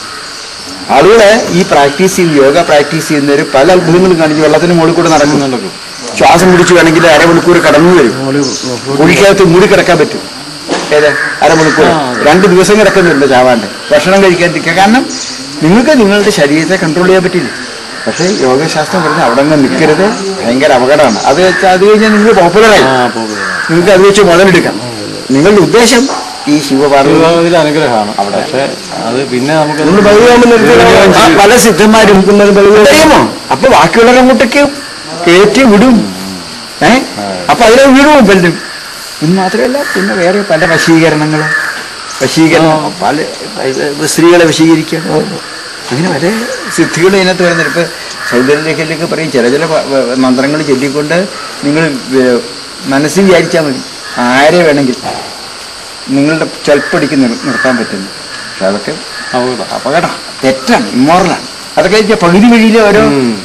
ആളുകള് ഈ പ്രാക്ടീസ് ചെയ്ത് യോഗ പ്രാക്ടീസ് ചെയ്യുന്നവര് പല അത്ഭുതങ്ങളും കാണിച്ച് വെള്ളത്തിന് മുകളിൽ കൂടെ നടക്കുന്നുണ്ടല്ലോ. ശ്വാസം പിടിച്ചു വേണമെങ്കിൽ അരമണിക്കൂർ കടന്നു വരും. കുഴിക്കകത്ത് മൂടി കിടക്കാൻ പറ്റും. ഏത് അരമണിക്കൂർ രണ്ട് ദിവസം കിടക്കുന്നുണ്ട് ചാവാണ്ട് ഭക്ഷണം കഴിക്കാതിരിക്കുക. കാരണം നിങ്ങൾക്ക് നിങ്ങളുടെ ശരീരത്തെ കൺട്രോൾ ചെയ്യാൻ പറ്റില്ല. പക്ഷേ യോഗശാസ്ത്രം പറഞ്ഞാൽ അവിടെ നിന്ന് നിൽക്കരുത്, ഭയങ്കര അപകടമാണ്. അത് വെച്ചാൽ അത് കഴിഞ്ഞാൽ നിങ്ങൾ പോപ്പുലറായി, നിങ്ങൾക്ക് അത് വെച്ച് മുതലെടുക്കാം. നിങ്ങളുടെ ഉദ്ദേശം ഈ ശിവപാർവതി അനുഗ്രഹമാണ് അവിടെ. പക്ഷേ അത് പിന്നെ നമുക്ക് പല സിദ്ധന്മാരും അറിയാമോ. അപ്പൊ ബാക്കിയുള്ളവരെ അങ്ങോട്ടേക്ക് കയറ്റി വിടും. ഏഹ് അപ്പൊ അതിലെ വീടും പലരും. ഇത് മാത്രമല്ല പിന്നെ വേറെ പല വശീകരണങ്ങളും വശീകരണം പല സ്ത്രീകളെ വശീകരിക്കുക. അങ്ങനെ പല സിദ്ധികൾ ഇതിനകത്ത് വരുന്നുണ്ട്. ഇപ്പൊ സൗന്ദര്യലേഖയിലൊക്കെ പറയും ചില ചില മന്ത്രങ്ങൾ ചൊല്ലിക്കൊണ്ട് നിങ്ങൾ മനസ്സിൽ വിചാരിച്ചാൽ മതി ആരെ വേണമെങ്കിൽ നിങ്ങളുടെ ചെൽപ്പടിക്ക് നിർത്താൻ പറ്റുന്നു. പക്ഷെ അതൊക്കെ അപകടം, തെറ്റാണ്, ഇമ്മോറലാണ്. അതൊക്കെ പകുതി വഴിയിലെ ഓരോ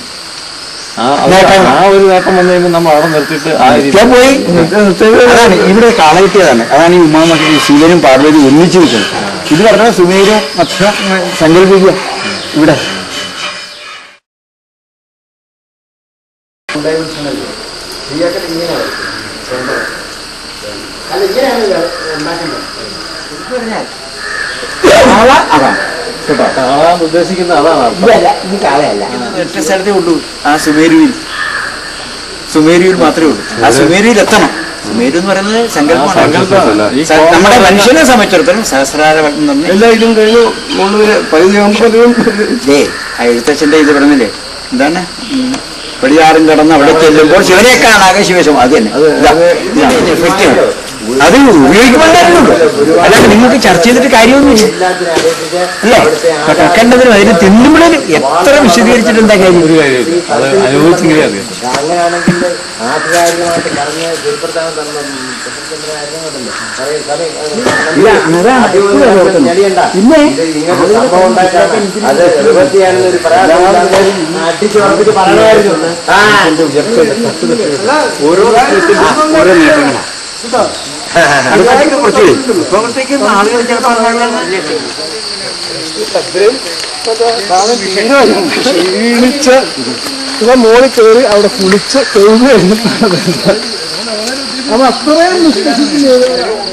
ആ ഒരു നേട്ടം വന്നു കഴിയുമ്പോൾ നമ്മൾ അവിടെ നിർത്തിയിട്ട് പോയി. അതാണ് ഇവിടെ കാള കിട്ടിയതാണ്. അതാണ് ഈ ഉമാമഹേശ്വരി ശിവനും പാർവതി ഒന്നിച്ചു നിൽക്കുന്നത്. ഇത് പറഞ്ഞാൽ സുമേരും മധ്യ സങ്കല്പിക്കുക. ഇവിടെ ഉദ്ദേശിക്കുന്ന അതാണ് ഇത് കാളയല്ല. ഒറ്റ സ്ഥലത്തേ ഉള്ളൂ. ആ സുമേരുവിൽ സുമേരുവിൽ മാത്രമേ ഉള്ളൂ. ആ സുമേരുവിൽ എത്തണം. സുമേരു എന്ന് പറയുന്നത് സങ്കല്പമാണ്. നമ്മുടെ മനുഷ്യനെ സംബന്ധിച്ചിടത്തോളം സഹസ്രാരവട്ടം എല്ലാ ഇതും കഴിഞ്ഞു മൂന്ന് പകുതി ഏ ആ എഴുത്തച്ഛന്റെ ഇത് പറഞ്ഞില്ലേ എന്താണ് പടിയാറും കടന്ന് അവിടെ ചെല്ലുമ്പോൾ ശിവനെ കാണാകെ ശിവശം അത് തന്നെ അത് ഉപയോഗിക്കുമ്പോഴായിരുന്നു. അല്ലാതെ നിങ്ങൾക്ക് ചർച്ച ചെയ്തിട്ട് കാര്യമൊന്നുമില്ല അല്ലേ? കണ്ടതിനും അതിന് തിന്നുമ്പോഴും എത്ര വിശദീകരിച്ചിട്ട് എന്താ കാര്യം? ഒരു കാര്യം അനുഭവിച്ചെങ്കിലേ അറിയാം. അങ്ങനെയാണെങ്കിൽ ആധികാരികമായിട്ട് പറഞ്ഞ അത് റിവർത്തിയാണെന്നൊരു അടിച്ചു ഉറപ്പിച്ച് പറയണമായിരുന്നു. ഓരോ ഓരോ നേട്ടങ്ങളാണ്. ഇപ്പോഴത്തേക്ക് ആളുകൾ ചിലപ്പോൾ ക്ഷീണിച്ച് ഇവ മോളിൽ കയറി അവിടെ കുളിച്ച് കഴുകി കഴിഞ്ഞിട്ടാണ്. അപ്പൊ അത്രയും വിശ്വസിക്കുന്നത്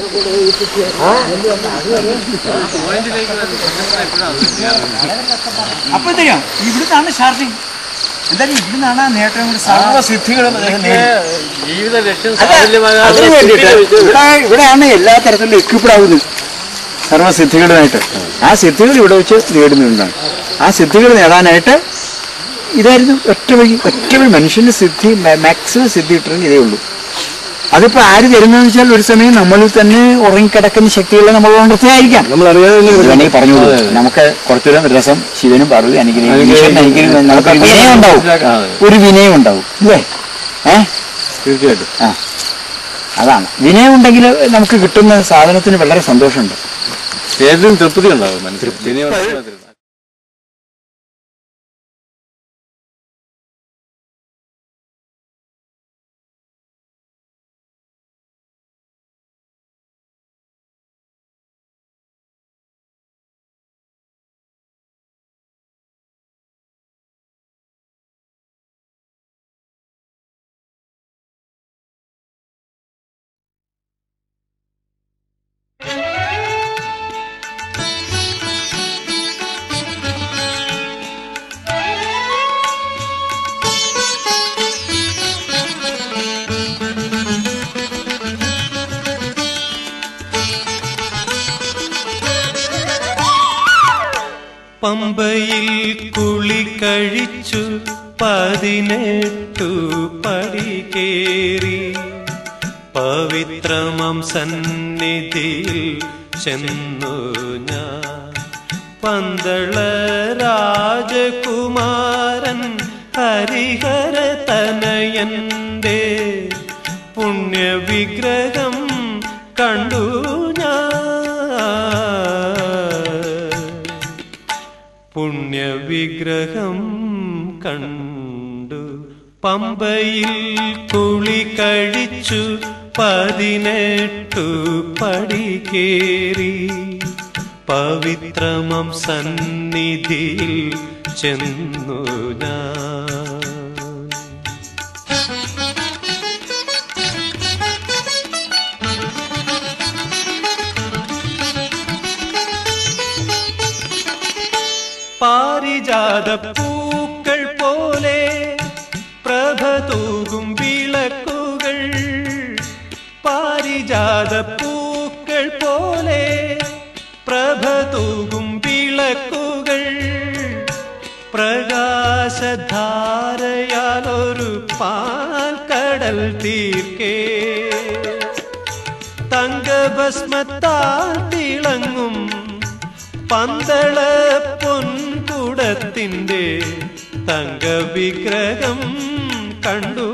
അപ്പൊ എന്തെയ്യാം ഇവിടുന്നാണ് സ്റ്റാർട്ടിങ്. എന്തായാലും ഇവിടുന്നാണ് നേട്ടം കൊണ്ട് സർവ്വസിദ്ധികളും ജീവിത ലക്ഷ്യം അതിനു വേണ്ടിയിട്ട് ഇവിടെയാണ് എല്ലാ തരത്തിലും എക്വിപ്ഡ് ആവുന്നത് സർവ്വസിദ്ധികളുമായിട്ട്. ആ സിദ്ധികൾ ഇവിടെ വെച്ച് നേടുന്നുണ്ടാണ്. ആ സിദ്ധികൾ നേടാനായിട്ട് ഇതായിരുന്നു ഒറ്റ വഴി. ഒറ്റ വഴി മനുഷ്യന്റെ സിദ്ധി മാക്സിമം സിദ്ധി കിട്ടുന്നത് ഇതേ ഉള്ളൂ. അതിപ്പോ ആര് തരുന്നതെന്ന് വെച്ചാൽ ഒരു സമയം നമ്മളിൽ തന്നെ ഉറങ്ങിക്കിടക്കുന്ന ശക്തികളെ നമ്മൾ ഉണർത്തിയായിരിക്കാം. നമ്മൾ അറിയാതെ പറഞ്ഞു നമുക്ക് കുറച്ചുകൂടെ രസം ശിവനും പാർവതി അനുഗ്രഹിക്കും അനുഗ്രഹിക്കും നമുക്ക് വിനയം ഉണ്ടാവും. ഒരു വിനയം ഉണ്ടാവും അല്ലേ? ഏഹ് തീർച്ചയായിട്ടും. ആ അതാണ് വിനയം ഉണ്ടെങ്കിൽ നമുക്ക് കിട്ടുന്ന സാധനത്തിന് വളരെ സന്തോഷമുണ്ട്. ഏതിലും തൃപ്തി ഉണ്ടാവും മനസ്സിൽ. പമ്പയിൽ കുളി കഴിച്ചു പതിനെട്ടു പടി കേറി പവിത്രമം സന്നിധിയിൽ ചെന്നു ഞാൻ. പന്തള രാജകുമാരൻ ഹരിഹര തനയന്റെ പുണ്യവിഗ്രഹം കണ്ടു ഞാൻ. പുണ്യവിഗ്രഹം കണ്ടു. പമ്പയിൽ കുളി കഴിച്ചു പതിനെട്ടു പടി കേറി പവിത്രമം സന്നിധിയിൽ ചെന്നു ഞാൻ. പാരിജാത പൂക്കൾ പോലെ പ്രഭ തൂകും വിളക്കുകൾ. പാരിജാത പൂക്കൾ പോലെ പ്രഭ തൂകും വിളക്കുകൾ. പ്രകാശധാരയാലൊരു പാൽക്കടൽ തീർക്കേ തങ്കഭസ്മത്താൽ തിളങ്ങും പന്തള പൊൻകുടത്തിന്റെ തങ്കവിഗ്രഹം കണ്ടു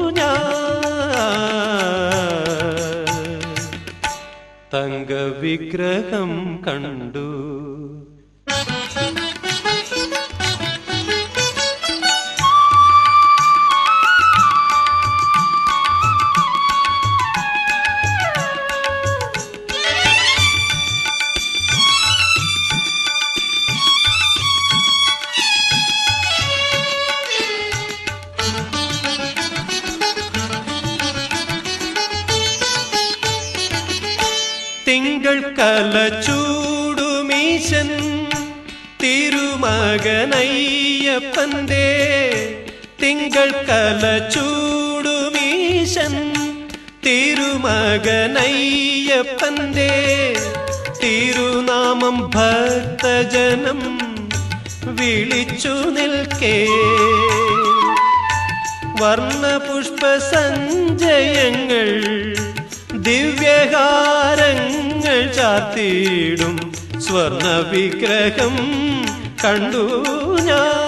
ഞാൻ. തങ്കവിഗ്രഹം കണ്ടു. തിങ്കൾ കലചൂടുമീശൻ തിരുമകനയ്യപ്പന്റെ തിങ്കൾ കലചൂടുമീശൻ തിരുമകനയ്യപ്പന്റെ തിരുനാമം ഭക്തജനം വിളിച്ചു നിൽക്കേ വർണ്ണപുഷ്പ സഞ്ചയങ്ങൾ ദിവ്യഹാരങ്ങൾ ചാത്തിയിടും സ്വർണ വിഗ്രഹം കണ്ടു ഞാൻ.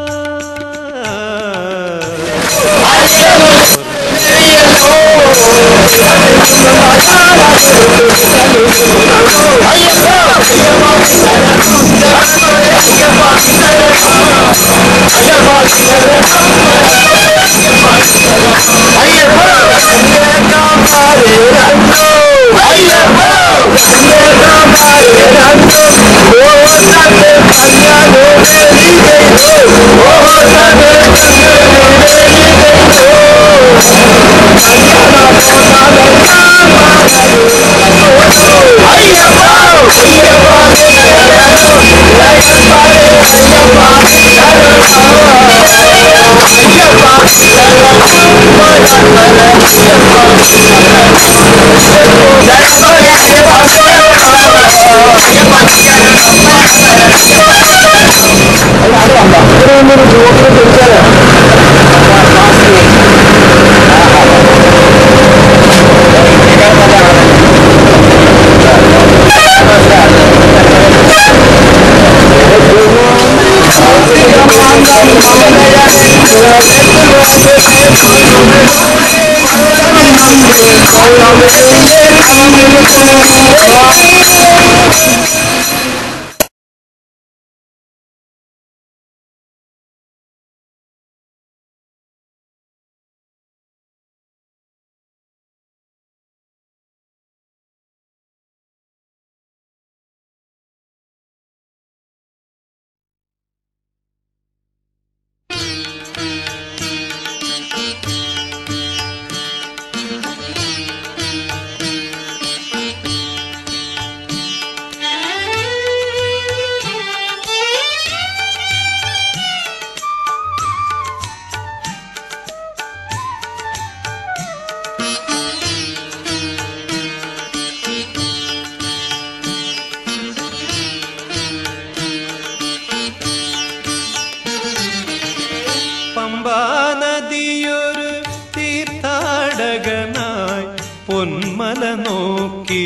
പൊന്മല നോക്കി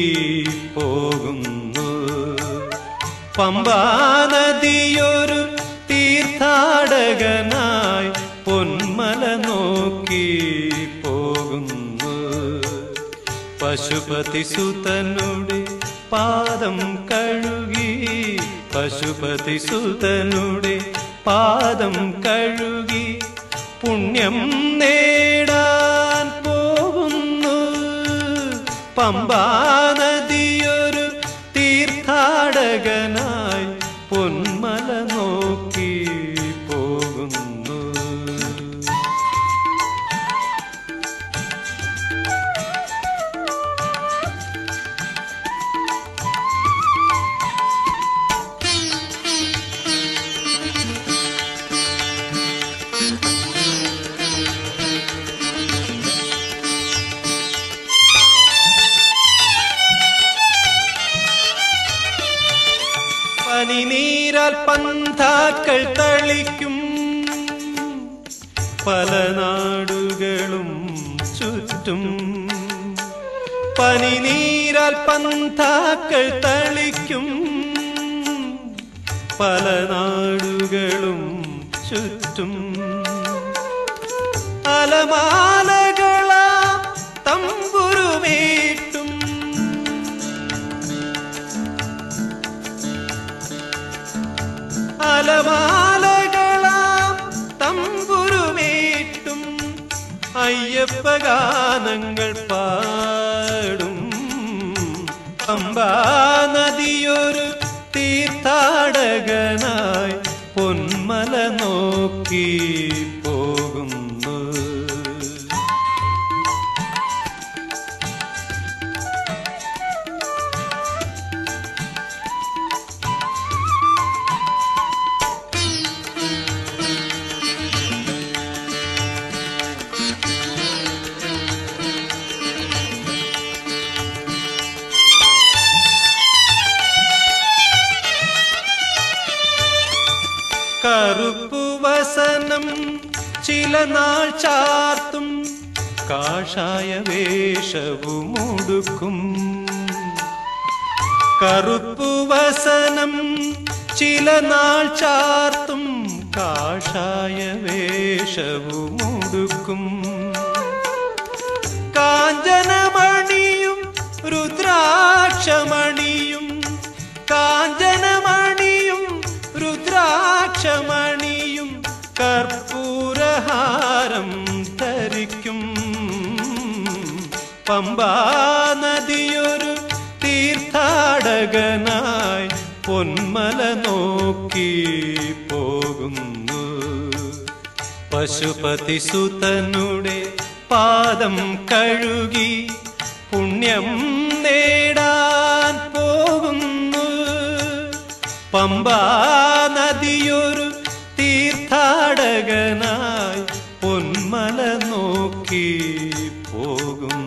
പോകുന്നു. പമ്പാനദിയൊരു തീർത്ഥാടകനായി പൊന്മല നോക്കി പോകുന്നു. പശുപതി സുതനുടെ പാദം കഴുകി, പശുപതി സുതനുടെ പാദം കഴുകി പുണ്യം നേടാൻ പോകുന്നു. പമ്പാനദിയൊരു തീർത്ഥാടകനായി പൊന്മല നോക്കി പോകുന്നു. പനിനീരാൽ പന്ഥാക്കൾ തളിക്കും, പല നാടുകളും ചുറ്റും. പനിനീരാൽ പന്ഥാക്കൾ തളിക്കും, പല നാടുകളും ചുറ്റും. അലമാലകളാ തമ്പുരുമേറ്റും, അലമാലകളാം തമ്പുരുമേറ്റും അയ്യപ്പ ഗാനങ്ങൾ പാടും. പമ്പാനദിയൊരു തീർത്ഥാടകനായി പൊന്മല നോക്കി പോകുന്നു. കറുപ്പു വസനം ചില നാൾ ചാർത്തും കാഷായ വേഷവുമൊടുക്കും. കറുപ്പു വസനം ചില നാൾ ചാർത്തും കാഷായ വേഷവുമൊടുക്കും. കാഞ്ചനമണിയും രുദ്രാക്ഷമണിയും കാഞ്ചനമണിയും രുദ്രാക്ഷമണിയും കർപ്പൂരഹാരം ധരിക്കും. പമ്പാ നദിയൊരു തീർത്ഥാടകനായി പൊന്മല നോക്കി പോകുന്നു. പശുപതി സുതനുടെ പാദം കഴുകി പുണ്യം നേടാൻ പോകുന്നു. പമ്പാ നദിയൊരു തീർത്ഥാടകനായി പൊന്മല നോക്കി പോകുന്നു.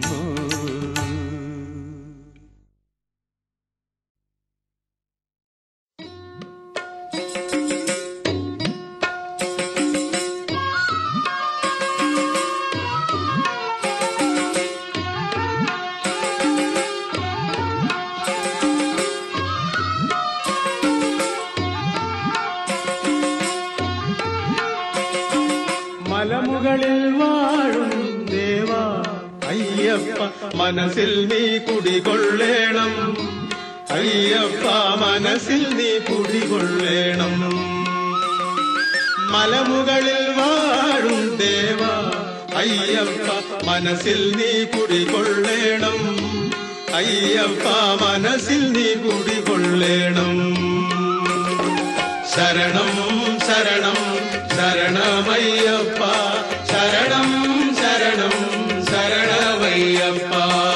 മലമുകളിൽ വാഴും ദേവാ അയ്യപ്പ മനസ്സിൽ നീ കുടികൊള്ളേണം. അയ്യപ്പ മനസ്സിൽ നീ കുടികൊള്ളേണം. മലമുകളിൽ വാഴും ദേവാ അയ്യപ്പ മനസ്സിൽ നീ കുടികൊള്ളേണം. അയ്യപ്പ മനസ്സിൽ നീ കുടികൊള്ളേണം. ശരണം ശരണം ശരണമയ്യപ്പ ശരണം ശരണം ശരണമയ്യപ്പ.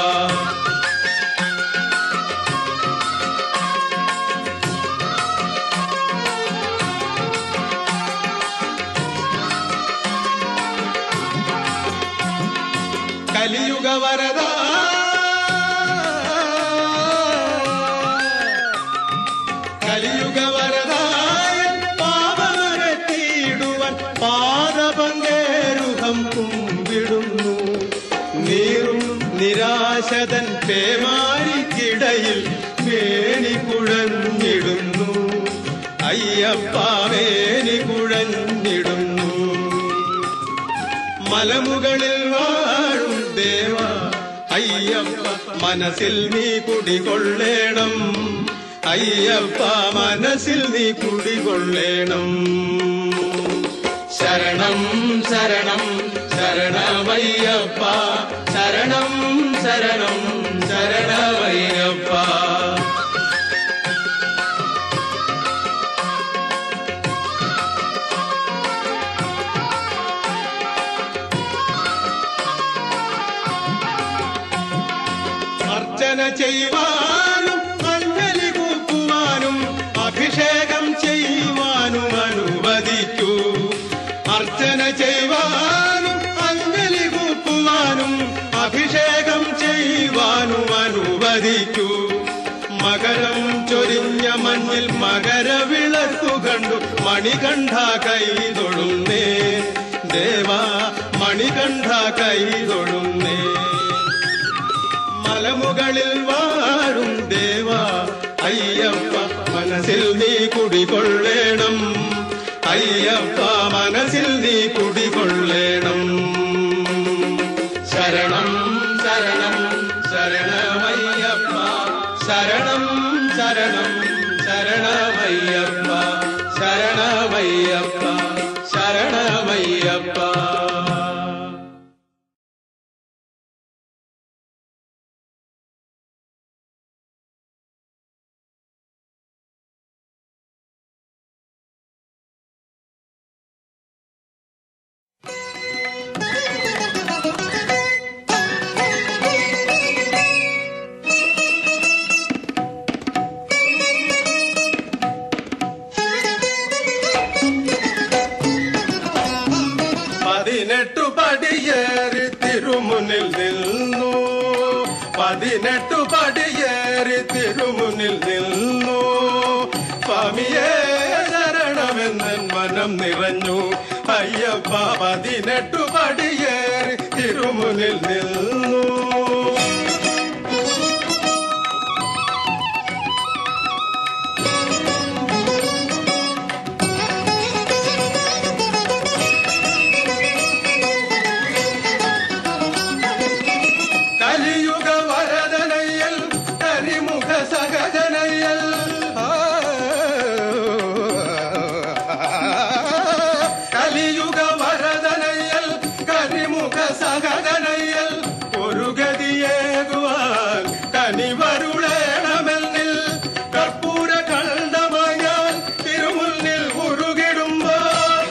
കലിയുഗ വരദ കലിയുഗ വരദായ പാപമകറ്റിയിടുവാൻ പാദപങ്കേരുഹം കുമ്പിടുന്നു. നീറും നിരാശതൻ പേമാരിക്കിടയിൽ വേണി കുഴഞ്ഞിടുന്നു. അയ്യപ്പ വേണി കുഴഞ്ഞിടുന്നു. മലമുകളിൽ വാഴും ദേവാ അയ്യപ്പ മനസ്സിൽ നീ കുടികൊള്ളേണം. അയ്യപ്പ മനസ്സിൽ നീ കുടികൊള്ളേണം. ശരണം ശരണം ശരണമയ്യപ്പ ശരണം ശരണം ശരണമയ്യപ്പ. അർച്ചന ചെയ്യുവാനും അഞ്ജലി കൂപ്പുവാനും അഭിഷേകം ചെയ്യുവാനും അനുവദിക്കൂ. അർച്ചന ചെയ്യുവാനും അഞ്ജലി കൂപ്പുവാനും അഭിഷേകം ചെയ്യുവാനും അനുവദിക്കൂ. മകരം ചൊരിഞ്ഞ മഞ്ഞിൽ മകരവിളക്കു കണ്ടു മണികണ്ഠ കൈ തൊഴുന്നേ. ദേവാ മണികണ്ഠ കൈ തൊഴുന്നേ. മലമുകളിൽ വാഴും ദേവാ അയ്യപ്പ മനസ്സിൽ നീ കുടികൊള്ളേണം. അയ്യപ്പ മനസ്സിൽ നീ കുടികൊള്ളേണം. ശരണം ശരണം ശരണമയ്യപ്പ ശരണം ശരണം ശരണമയ്യപ്പ ശരണമയ്യപ്പ ശരണമയ്യപ്പ. പതിനെട്ടു പടിയേറി തിരുമുന്നിൽ നിന്നു. പതിനെട്ടു പടിയേറി തിരുമുന്നിൽ നിന്നു. സ്വാമിയേ ശരണമെന്ന് മനം നിറഞ്ഞു. അയ്യപ്പ പതിനെട്ടു പടിയേറി തിരുമുന്നിൽ നിന്നു. കലിയുഗ വരദനയ്യൽ കരിമുഖ സഹജനയ്യൽ കലിയുഗ വരദനയ്യൽ കരിമുഖ സഹജനയ്യൽ ഒരു ഗതിയേകുവാൻ കനിവരുളേണമെന്നിൽ കർപ്പൂര കണ്ടമായി ഞാൻ തിരുമുന്നിൽ ഉരുകിടുമ്പോൾ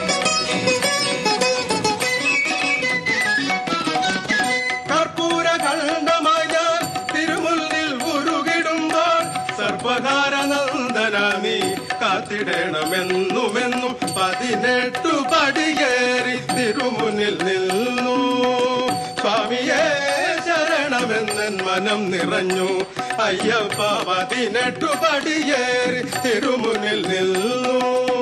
കർപ്പൂര കണ്ടമായി ഞാൻ തിരുമുന്നിൽ ഉരുകിടുമ്പോൾ സർപ്പകാരനന്ദന നീ കാത്തിടണമെന്നുമെന്നും പതിനെട്ടു പടിയേറി തിരുമുന്നിൽ നിന്നു. സ്വാമിയേ ശരണമെന്നൻ മനം നിറഞ്ഞു. അയ്യപ്പ പതിനെട്ടു പടിയേറി തിരുമുന്നിൽ നിന്നു.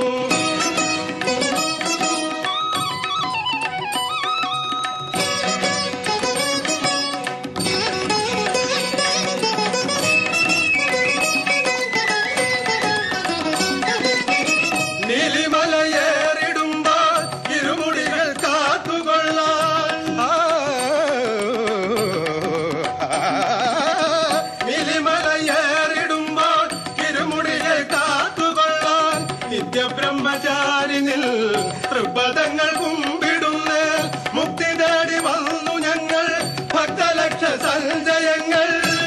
നീലിമലയേറിടുമ്പോൾ ഇരുമുടികൾ കാത്തുകൊള്ളാൻ നീലിമലയേറിടുമ്പോൾ ഇരുമുടികൾ കാത്തുകൊള്ളാൻ നിത്യബ്രഹ്മചാരിനിൽ തൃപദങ്ങൾ കുമ്പിടുന്നേ മുക്തി തേടി വന്നു ഞങ്ങൾ ഭക്തലക്ഷ സഞ്ചയങ്ങൾ.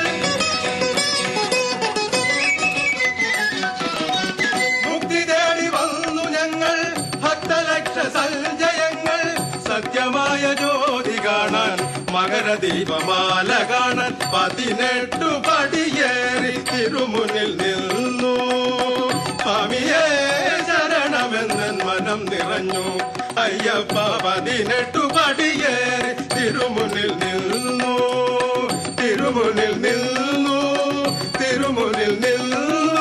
മുക്തി തേടി വന്നു ഞങ്ങൾ ഭക്തലക്ഷ സഞ്ചയങ്ങൾ. സത്യമായ ജ്യോതി കാണാൻ മകരദീപമാല കാണാൻ പതിനെട്ടു പടിയേറി തിരുമുന്നിൽ നിന്നു. സ്വാമിയേ ശരണമെന്നൻ മനം നിറഞ്ഞു. അയ്യപ്പ പതിനെട്ടു പടിയേറി തിരുമുന്നിൽ നിന്നു. തിരുമുന്നിൽ നിന്നു. തിരുമുന്നിൽ നിന്നു.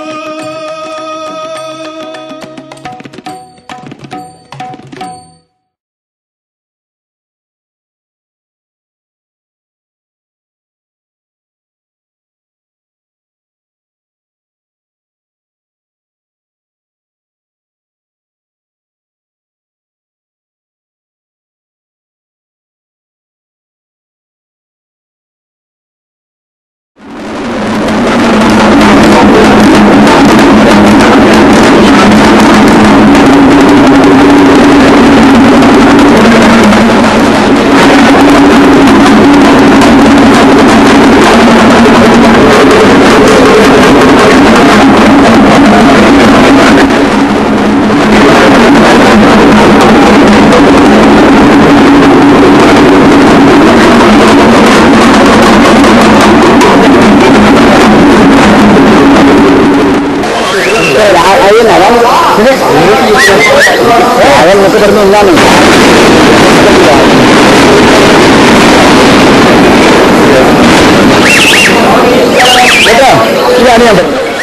അവൻ നമുക്ക് പറഞ്ഞു എന്താണ് കേട്ടോ ഇതാണ് ഞാൻ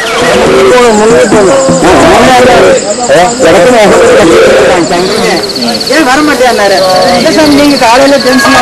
ஏன் வர மாட்டேன்னாரு இல்ல சார் நீங்க காலையில டென்ஷன்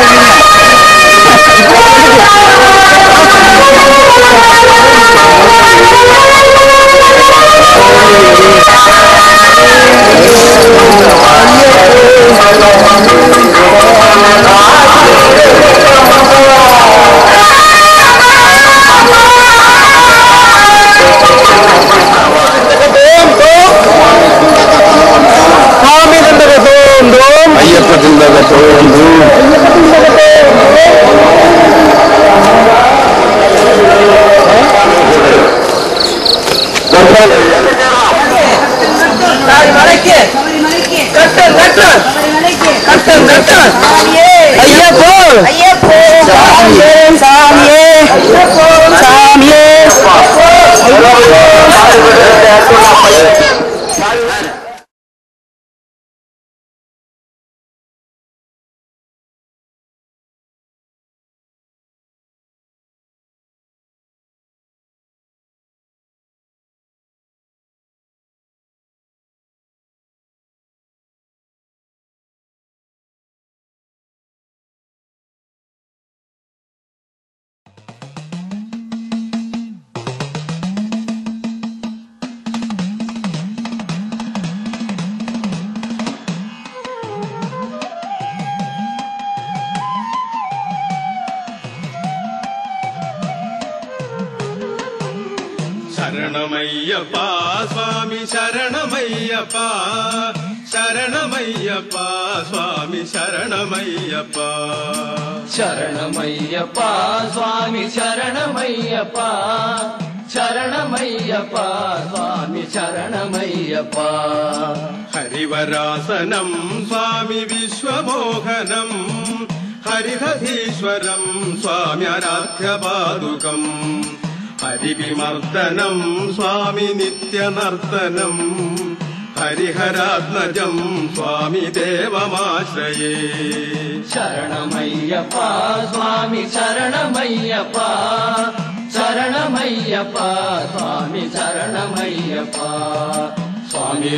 ശരണമയ്യപ്പ സ്വാമി ശരണമയ്യപ്പ ശരണമയ്യപ്പ സ്വാമി ശരണമയ്യപ്പ ശരണമയ്യപ്പ സ്വാമി ശരണമയ്യപ്പ ശരണമയ്യപ്പ സ്വാമി ശരണമയ്യപ്പ ഹരിവരാസനം സ്വാമി വിശ്വമോഹനം ഹരിഹരീശ്വരം സ്വാമി ആരാധ്യപാദുകം ഹരിവിമർദ്ദനം സ്വാമി നിത്യനർത്തനം ഹരിഹരാത്മജം സ്വാമി ദേവമാശ്രയേ ശരണമയ്യപ്പ സ്വാമി ശരണമയ്യപ്പ ശരണമയ്യപ്പ സ്വാമി ശരണമയ്യപ്പ സ്വാമി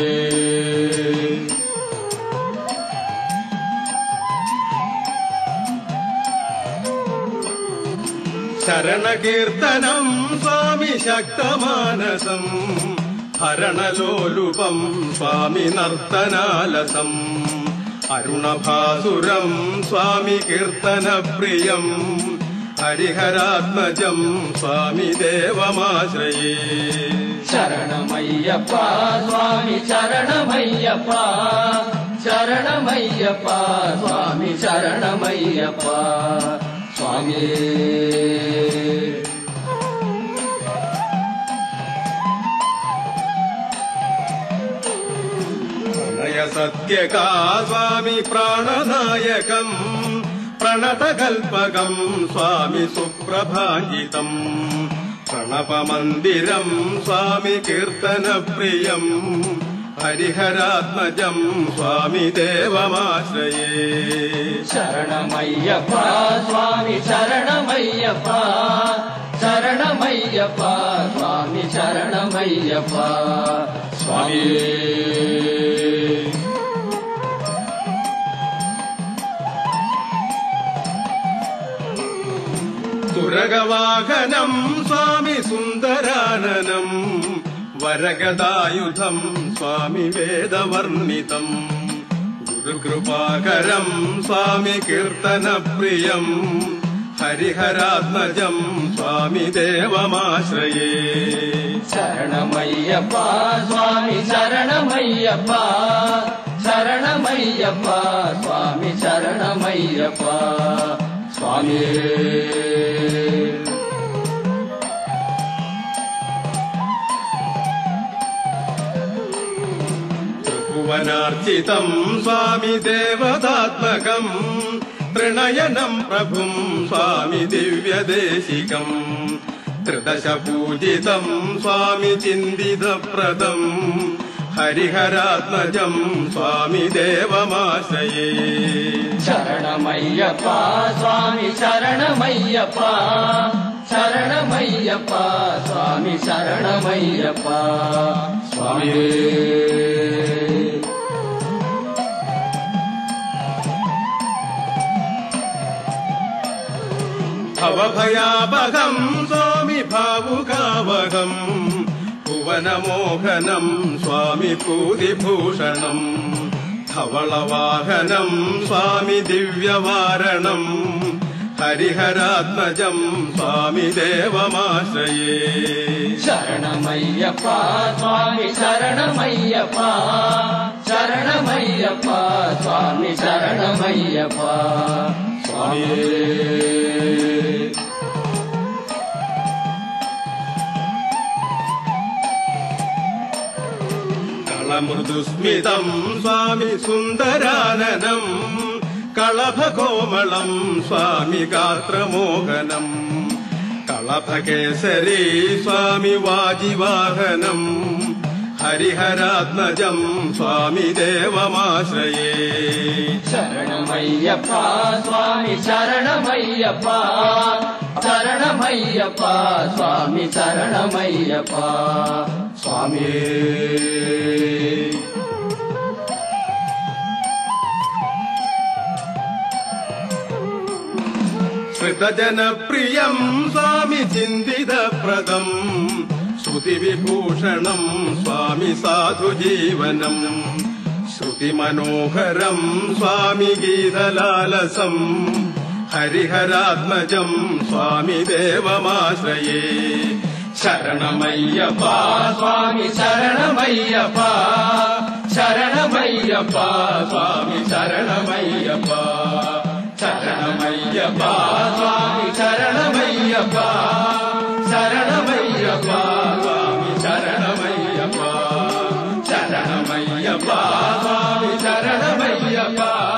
ശരണകീർത്തനം സ്വാമി ശക്തമാനസം ഹരണലോലുപം സ്വാമി നർത്തനാലസം അരുണഭാസുരം സ്വാമി കീർത്തനപ്രിയം ഹരിഹരാത്മജം സ്വാമി ദേവമാശ്രയേ ശരണമയ്യപ്പ സ്വാമി ശരണമയ്യപ്പ ശരണമയ്യപ്പ സ്വാമി ശരണമയ്യപ്പ സ്വാമി സത്യകാ സ്വാമി പ്രാണനായകം പ്രണതകൽപകം സ്വാമി സുപ്രഭാജിതം പ്രണവമന്ദിരം സ്വാമി കീർത്തനപ്രിയം ഹരിഹരാത്മജം സ്വാമി ദേവമാശ്രയേ ശരണമയ്യപ്പ സ്വാമി ശരണമയ്യപ്പ ശരണമയ്യപ്പ സ്വാമി ശരണമയ്യപ്പ സ്വാമി തുരകവാഹനം സ്വാമി സുന്ദരാനനം വരഗദായുധം സ്വാമി വേദവർണിതം ഗുരുകൃപാകരം സ്വാമി കീർത്തനപ്രിയം ഹരിഹരാത്മജം സ്വാമി ദേവമാശ്രയേ ശരണമയ്യപ്പ സ്വാമി ശരണമയ്യപ്പ ശരണമയ്യപ്പ സ്വാമി ശരണമയ്യപ്പ സ്വാമി ത്രിഭുവനാർച്ചിതം സ്വാമി ദേവതാത്മകം പ്രണയനം പ്രഭും സ്വാമി ദിവ്യദേശികം ത്രിദശപൂജിതം സ്വാമി ചിന്തിതപ്രദം ഹരിഹരാത്മജം സ്വാമി ദേവമാശ്രയേ ശരണമയ്യപ്പ സ്വാമി ശരണമയ്യപ്പ ശരണമയ്യപ്പ സ്വാമി ശരണമയ്യപ്പ സ്വാമി ഭവഭയാപഹം സ്വാമി ഭാവുകാവഹം ഭുവനമോഹനം സ്വാമി പൂതിഭൂഷണം ധവളവാഹനം സ്വാമി ദിവ്യവാരണം ഹരിഹരാത്മജം സ്വാമി ദേവമാശ്രയേ ശരണമയ്യപ്പ സ്വാമി ശരണമയ്യപ്പ ശരണമയ്യപ്പ സ്വാമി ശരണമയ്യപ്പ സ്വാമി മൃദുസ്മിതം സ്വാമി സുന്ദരാനനം കളഭകോമളം സ്വാമി ഗാത്രമോഹനം കളഭകേസരി സ്വാമി വാജിവാഹനം ഹരിഹരാത്മജം സ്വാമി ദേവമാശ്രയേ ശരണമയ്യപ്പ സ്വാമി ശരണമയ്യപ്പ ശരണമയ്യപ്പ സ്വാമി ശരണമയ്യപ്പ സ്വാമി ശ്രുതജനപ്രിയം സ്വാമി ചിന്തിതപ്രദം ശ്രുതിവിഭൂഷണം സ്വാമി സാധുജീവനം ശ്രുതിമനോഹരം സ്വാമി ഗീതലാലസം ഹരിഹരാത്മജം സ്വാമി ദേവമാശ്രയേ Sharanamayyappa, Swamy Saranamayyappa, Sharanamayyappa, Swamy Saranamayyappa, Sharanamayyappa, Swamy Saranamayyappa, Saranamayyappa, Swamy Saranamayyappa, Sharanamayyappa, Swamy Saranamayyappa.